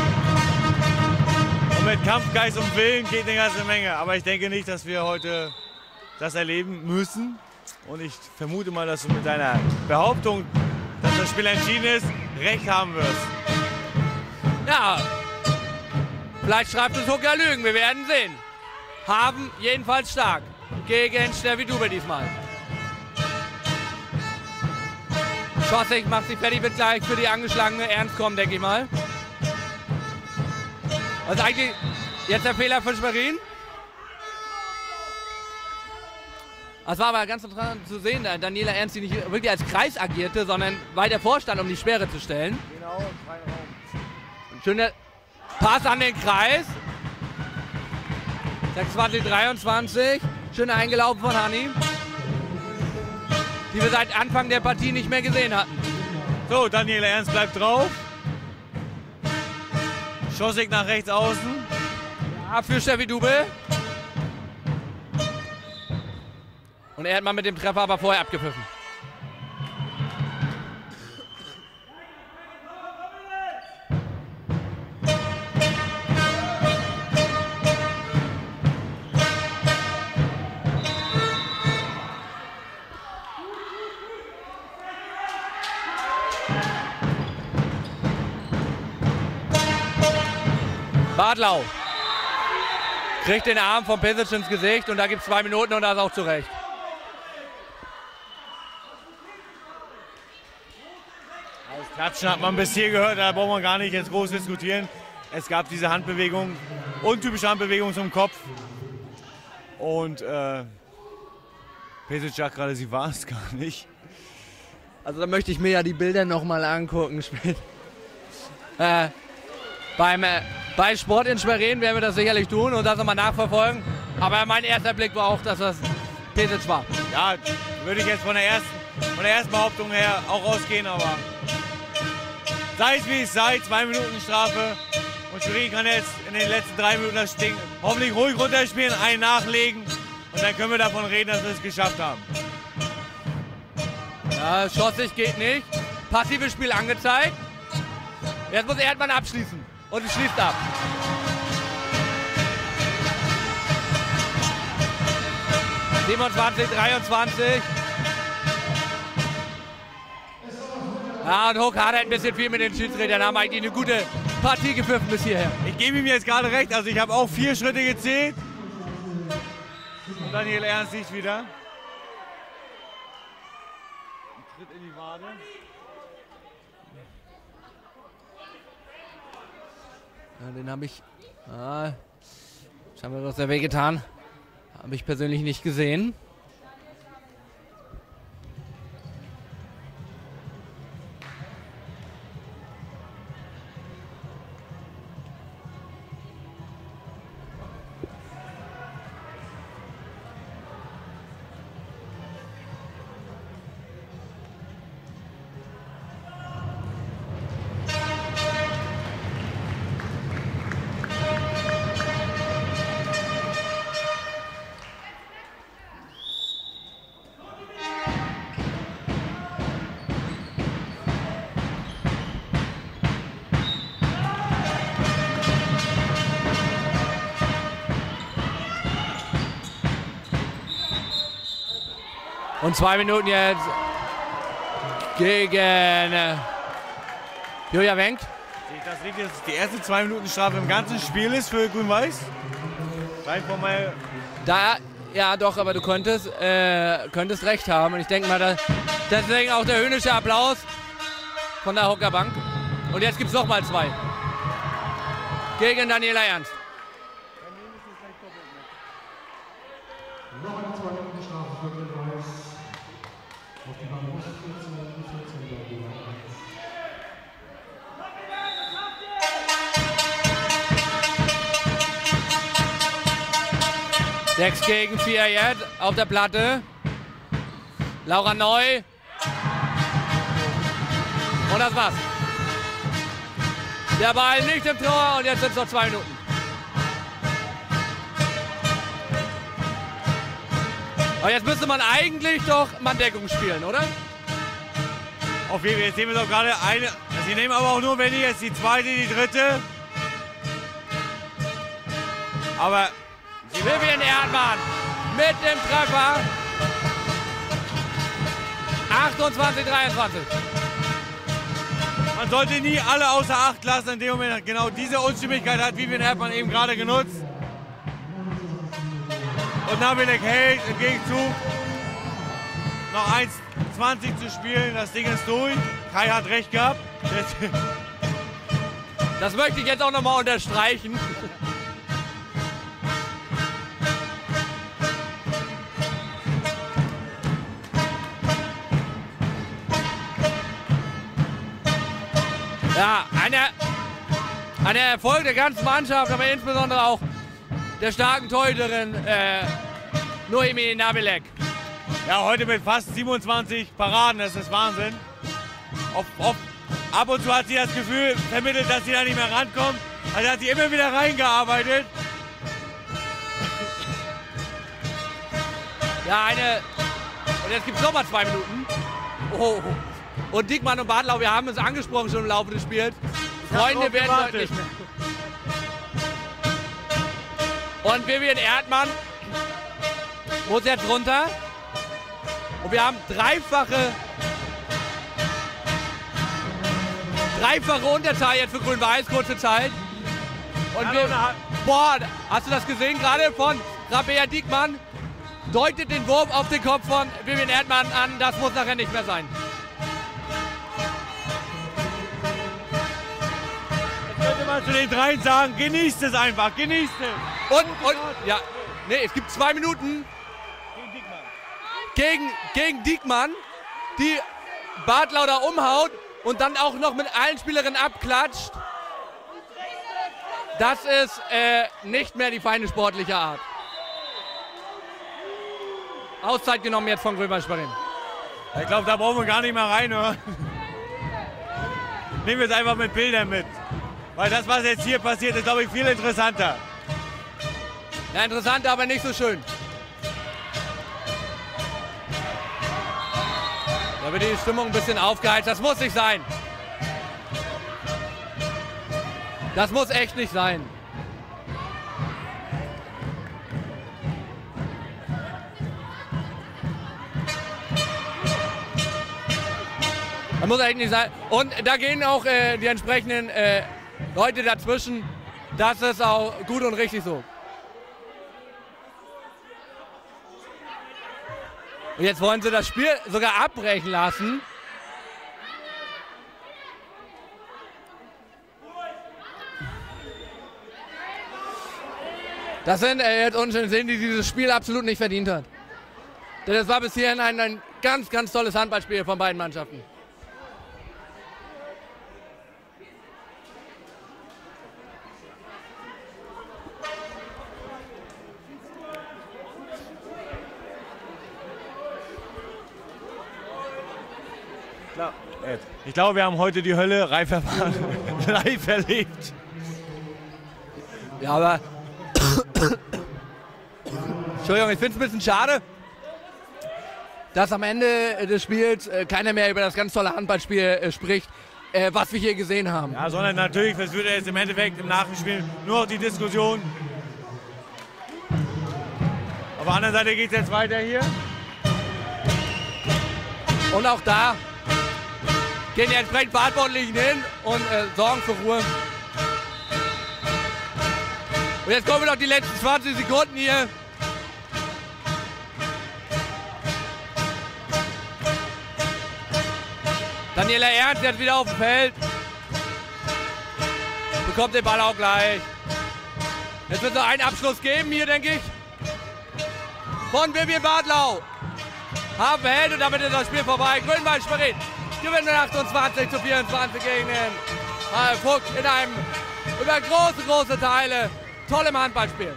Und mit Kampfgeist und Willen geht eine ganze Menge. Aber ich denke nicht, dass wir heute das erleben müssen. Und ich vermute mal, dass du mit deiner Behauptung, dass das Spiel entschieden ist, recht haben wirst. Ja, vielleicht schreibt es Hooker Lügen. Wir werden sehen. Haben jedenfalls stark gegen Steffi Dube diesmal. Schossig macht sich fertig, wird gleich für die angeschlagene Ernst kommen, denke ich mal. Also eigentlich jetzt der Fehler von Schwerin. Es war aber ganz interessant zu sehen, Daniela Ernst, die nicht wirklich als Kreis agierte, sondern weiter vorstand, um die Sperre zu stellen. Genau, kein Raum. Schöner Pass an den Kreis. 26, 23. Schön eingelaufen von Hanni, die wir seit Anfang der Partie nicht mehr gesehen hatten. So, Daniela Ernst bleibt drauf. Schossig nach rechts außen. Ja, für Steffi Dube. Und er hat mal mit dem Treffer aber vorher abgepfiffen. Bartlau kriegt den Arm von Pesic ins Gesicht und da gibt es 2 Minuten und das auch zurecht. Das Klatschen hat man bis hier gehört, da braucht man gar nicht jetzt groß diskutieren. Es gab diese Handbewegung, untypische Handbewegung zum Kopf. Und Pesic sagt gerade, sie war es gar nicht. Also da möchte ich mir ja die Bilder nochmal angucken. Bei Sport in Schwerin werden wir das sicherlich tun und das nochmal nachverfolgen. Aber mein erster Blick war auch, dass das Pesic war. Ja, würde ich jetzt von der ersten Behauptung her auch ausgehen, aber sei es wie es sei, 2 Minuten Strafe und Schwerin kann jetzt in den letzten 3 Minuten das Ding hoffentlich ruhig runterspielen, einen nachlegen Und dann können wir davon reden, dass wir es geschafft haben. Ja, schossig geht nicht. Passives Spiel angezeigt. Jetzt muss Erdmann abschließen. Und es schließt ab. (27, 23). Ja, und Hook hat ein bisschen viel mit den Schiedsrichtern. Haben eigentlich eine gute Partie gepfiffen bis hierher. Ich gebe ihm jetzt gerade recht. Also ich habe auch 4 Schritte gezählt. Und Daniel Ernst nicht wieder. Ein Tritt in die Wade. Ja, den habe ich. Scheinbar was sehr weh getan. Habe ich persönlich nicht gesehen. Und 2 Minuten jetzt gegen Julia Wenk. Sehe ich das richtig, dass es die erste 2 Minuten Strafe im ganzen Spiel ist für Grün-Weiß? Rein von mal. Ja, doch, aber du könntest recht haben. Und ich denke mal, deswegen auch der höhnische Applaus von der Hockerbank. Und jetzt gibt es nochmal 2. Gegen Daniela Ernst. Noch eine 2 Minuten Strafe für Grün-Weiß. Auf die Bank muss 14 6 gegen 4 jetzt auf der Platte. Laura Neu. Und das war's. Der Ball nicht im Tor und jetzt sind es noch 2 Minuten. Aber jetzt müsste man eigentlich doch Manndeckung spielen, oder? Auf jeden Fall, jetzt sehen wir doch gerade eine. Sie nehmen aber auch nur, wenn die jetzt die zweite, die dritte. Aber Vivian Erdmann mit dem Treffer. 28, 23. man sollte nie alle außer Acht lassen. In dem Moment genau diese Unstimmigkeit hat Vivian Erdmann eben gerade genutzt. Und Nabilek hält im Gegenzug noch 1:20 zu spielen. Das Ding ist durch. Kai hat recht gehabt. Das möchte ich jetzt auch nochmal unterstreichen. Ja, ein Erfolg der ganzen Mannschaft, aber insbesondere auch der starken Torhüterin Noemi Nabilek. Ja, heute mit fast 27 Paraden, das ist Wahnsinn. Ab und zu hat sie das Gefühl vermittelt, dass sie da nicht mehr rankommt. Also hat sie immer wieder reingearbeitet. Ja, und jetzt gibt es nochmal 2 Minuten. Oh. Und Diekmann und Bartlau, wir haben es angesprochen schon im Laufe des Spiels. Freunde werden heute nicht mehr. Und Vivian Erdmann muss jetzt runter. Und wir haben dreifache Unterzahl jetzt für Grün-Weiß, kurze Zeit. Und hast du das gesehen gerade von Rabea Diekmann? Deutet den Wurf auf den Kopf von Vivian Erdmann an, das muss nachher nicht mehr sein. Jetzt könnte man zu den dreien sagen, genießt es einfach, genießt es. Und ja, nee, es gibt 2 Minuten gegen Diekmann, die Bartlau da umhaut und dann auch noch mit allen Spielerinnen abklatscht. Das ist nicht mehr die feine sportliche Art. Auszeit genommen jetzt von Grün-Weiß Schwerin. Ich glaube, da brauchen wir gar nicht mehr reinhören. Nehmen wir es einfach mit Bildern mit. Weil das, was jetzt hier passiert, ist, glaube ich, viel interessanter. Ja, interessanter, aber nicht so schön. Da wird die Stimmung ein bisschen aufgeheizt. Das muss nicht sein. Das muss echt nicht sein. Das muss echt nicht sein. Und da gehen auch die entsprechenden Leute dazwischen. Das ist auch gut und richtig so. Und jetzt wollen sie das Spiel sogar abbrechen lassen. Das sind jetzt unschön sehen, die dieses Spiel absolut nicht verdient hat. Denn es war bis hierhin ein ganz, ganz tolles Handballspiel von beiden Mannschaften. Ich glaube, wir haben heute die Hölle live erlebt. Ja, aber Entschuldigung, ich finde es ein bisschen schade, dass am Ende des Spiels keiner mehr über das ganz tolle Handballspiel spricht, was wir hier gesehen haben. Ja, sondern natürlich, es wird jetzt im Endeffekt im Nachspiel nur noch die Diskussion. Auf der anderen Seite geht es jetzt weiter hier. Und auch da gehen die entsprechend Verantwortlichen hin und sorgen für Ruhe. Und jetzt kommen noch die letzten 20 Sekunden hier. Daniela Ernst jetzt wieder auf dem Feld. Bekommt den Ball auch gleich. Jetzt wird es noch einen Abschluss geben hier, denke ich. Von Vivian Bartlau. Hafen und damit ist das Spiel vorbei. Grünwald Schwerin gewinnt mit 28:24 gegen den Fuchs in einem über große Teile tollem Handballspiel.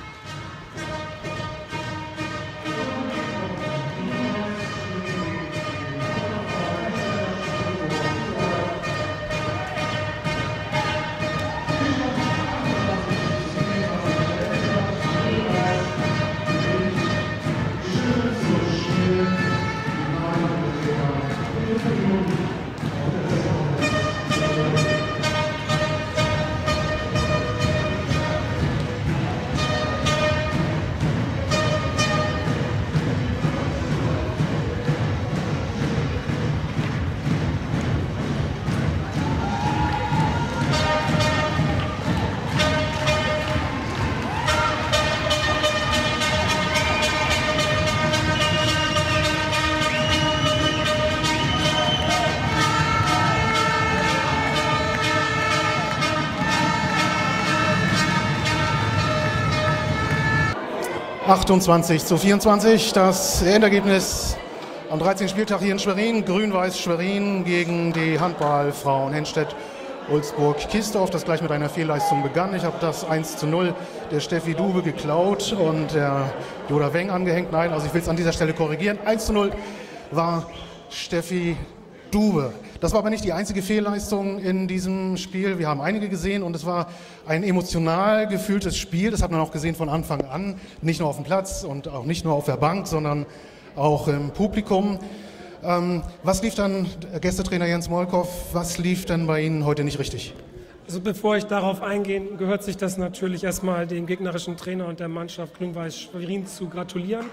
(28:24), das Endergebnis am 13. Spieltag hier in Schwerin. Grün-Weiß Schwerin gegen die Handballfrauen Henstedt-Ulzburg-Kistorf, das gleich mit einer Fehlleistung begann. Ich habe das 1:0 der Steffi Dube geklaut und der Joda Weng angehängt. Nein, also ich will es an dieser Stelle korrigieren. 1:0 war Steffi Dube. Das war aber nicht die einzige Fehlleistung in diesem Spiel. Wir haben einige gesehen und es war ein emotional gefühltes Spiel. Das hat man auch gesehen von Anfang an. Nicht nur auf dem Platz und auch nicht nur auf der Bank, sondern auch im Publikum. Was lief dann, Gästetrainer Jens Molkow, was lief denn bei Ihnen heute nicht richtig? Also bevor ich darauf eingehe, gehört sich das natürlich erstmal dem gegnerischen Trainer und der Mannschaft Grün-Weiß Schwerin zu gratulieren.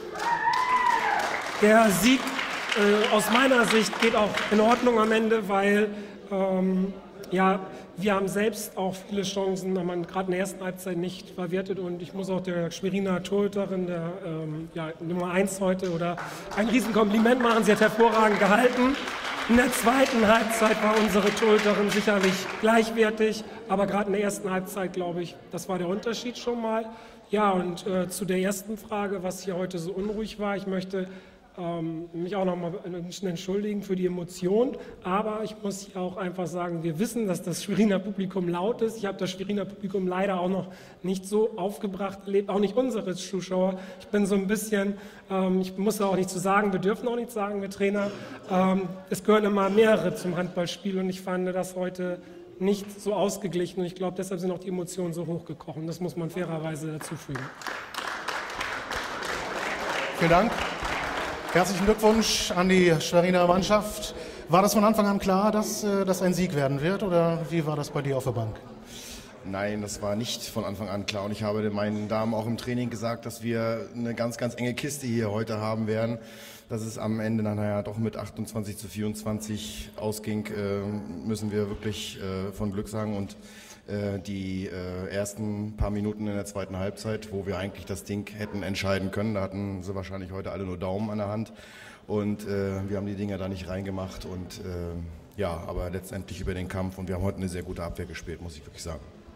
Der Sieg aus meiner Sicht geht auch in Ordnung am Ende, weil ja, wir haben selbst auch viele Chancen, haben man gerade in der ersten Halbzeit nicht verwertet und ich muss auch der Schweriner Torhüterin, der Nummer 1 heute, oder ein Riesenkompliment machen. Sie hat hervorragend gehalten. In der zweiten Halbzeit war unsere Torhüterin sicherlich gleichwertig, aber gerade in der ersten Halbzeit, glaube ich, das war der Unterschied schon mal. Ja, und zu der ersten Frage, was hier heute so unruhig war, ich möchte mich auch noch mal entschuldigen für die Emotion, aber ich muss hier auch einfach sagen, wir wissen, dass das Schweriner Publikum laut ist. Ich habe das Schweriner Publikum leider auch noch nicht so aufgebracht erlebt, auch nicht unsere Zuschauer. Ich bin so ein bisschen, ich muss da auch nicht zu sagen, wir dürfen auch nichts sagen, wir Trainer. Es gehören immer mehrere zum Handballspiel und ich fand das heute nicht so ausgeglichen und ich glaube, deshalb sind auch die Emotionen so hochgekochen. Das muss man fairerweise dazu fügen. Vielen Dank. Herzlichen Glückwunsch an die Schweriner Mannschaft. War das von Anfang an klar, dass das ein Sieg werden wird, oder wie war das bei dir auf der Bank? Nein, das war nicht von Anfang an klar, und ich habe meinen Damen auch im Training gesagt, dass wir eine ganz, ganz enge Kiste hier heute haben werden. Dass es am Ende nachher doch mit 28:24 ausging, müssen wir wirklich von Glück sagen. Und die ersten paar Minuten in der zweiten Halbzeit, wo wir eigentlich das Ding hätten entscheiden können, da hatten sie wahrscheinlich heute alle nur Daumen an der Hand, und wir haben die Dinger da nicht reingemacht, und ja, aber letztendlich über den Kampf, und wir haben heute eine sehr gute Abwehr gespielt, muss ich wirklich sagen.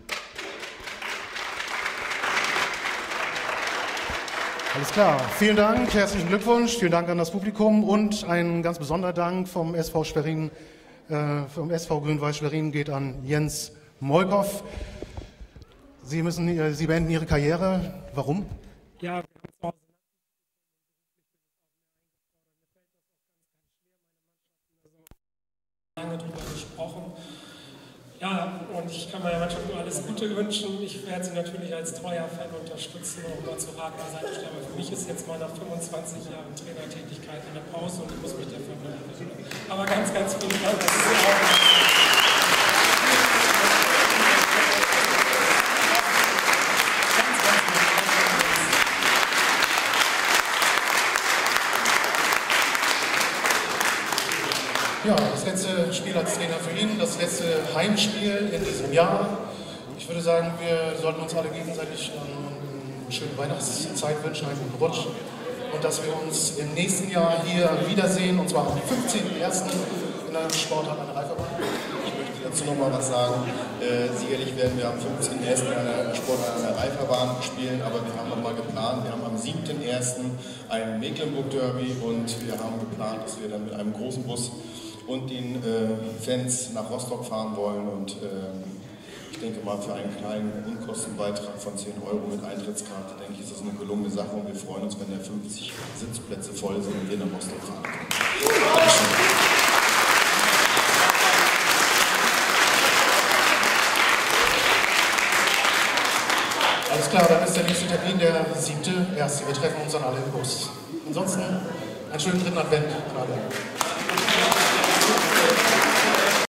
Alles klar, vielen Dank, herzlichen Glückwunsch, vielen Dank an das Publikum, und ein ganz besonderer Dank vom SV Schwerin, vom SV Grün-Weiß Schwerin geht an Jens Molkow. Sie beenden Ihre Karriere. Warum? Ja, wir haben lange drüber gesprochen. Ja, und ich kann meiner Mannschaft nur alles Gute wünschen. Ich werde sie natürlich als treuer Fan unterstützen und mal zu Rat beiseite stellen. Aber für mich ist jetzt mal nach 25 Jahren Trainertätigkeit eine Pause, und ich muss mich dafür bedanken. Aber ganz, ganz vielen Dank. Das ist ja, das letzte Spiel als Trainer für ihn, das letzte Heimspiel in diesem Jahr. Ich würde sagen, wir sollten uns alle gegenseitig eine schöne Weihnachtszeit wünschen, einen guten Rutsch, und dass wir uns im nächsten Jahr hier wiedersehen, und zwar am 15.01. in der Sporthalle an der Reiferbahn. Ich möchte dazu noch mal was sagen. Sicherlich werden wir am 15.01. an der Sporthalle an der Reiferbahn spielen, aber wir haben noch mal geplant, wir haben am 7.01. ein Mecklenburg-Derby, und wir haben geplant, dass wir dann mit einem großen Bus und den Fans nach Rostock fahren wollen, und ich denke mal, für einen kleinen Unkostenbeitrag von 10 € mit Eintrittskarte, denke ich, ist das eine gelungene Sache, und wir freuen uns, wenn da 50 Sitzplätze voll sind und wir nach Rostock fahren können. Alles klar, dann ist der nächste Termin der 7.1. Wir treffen uns dann alle im Bus. Ansonsten einen schönen dritten Advent an alle.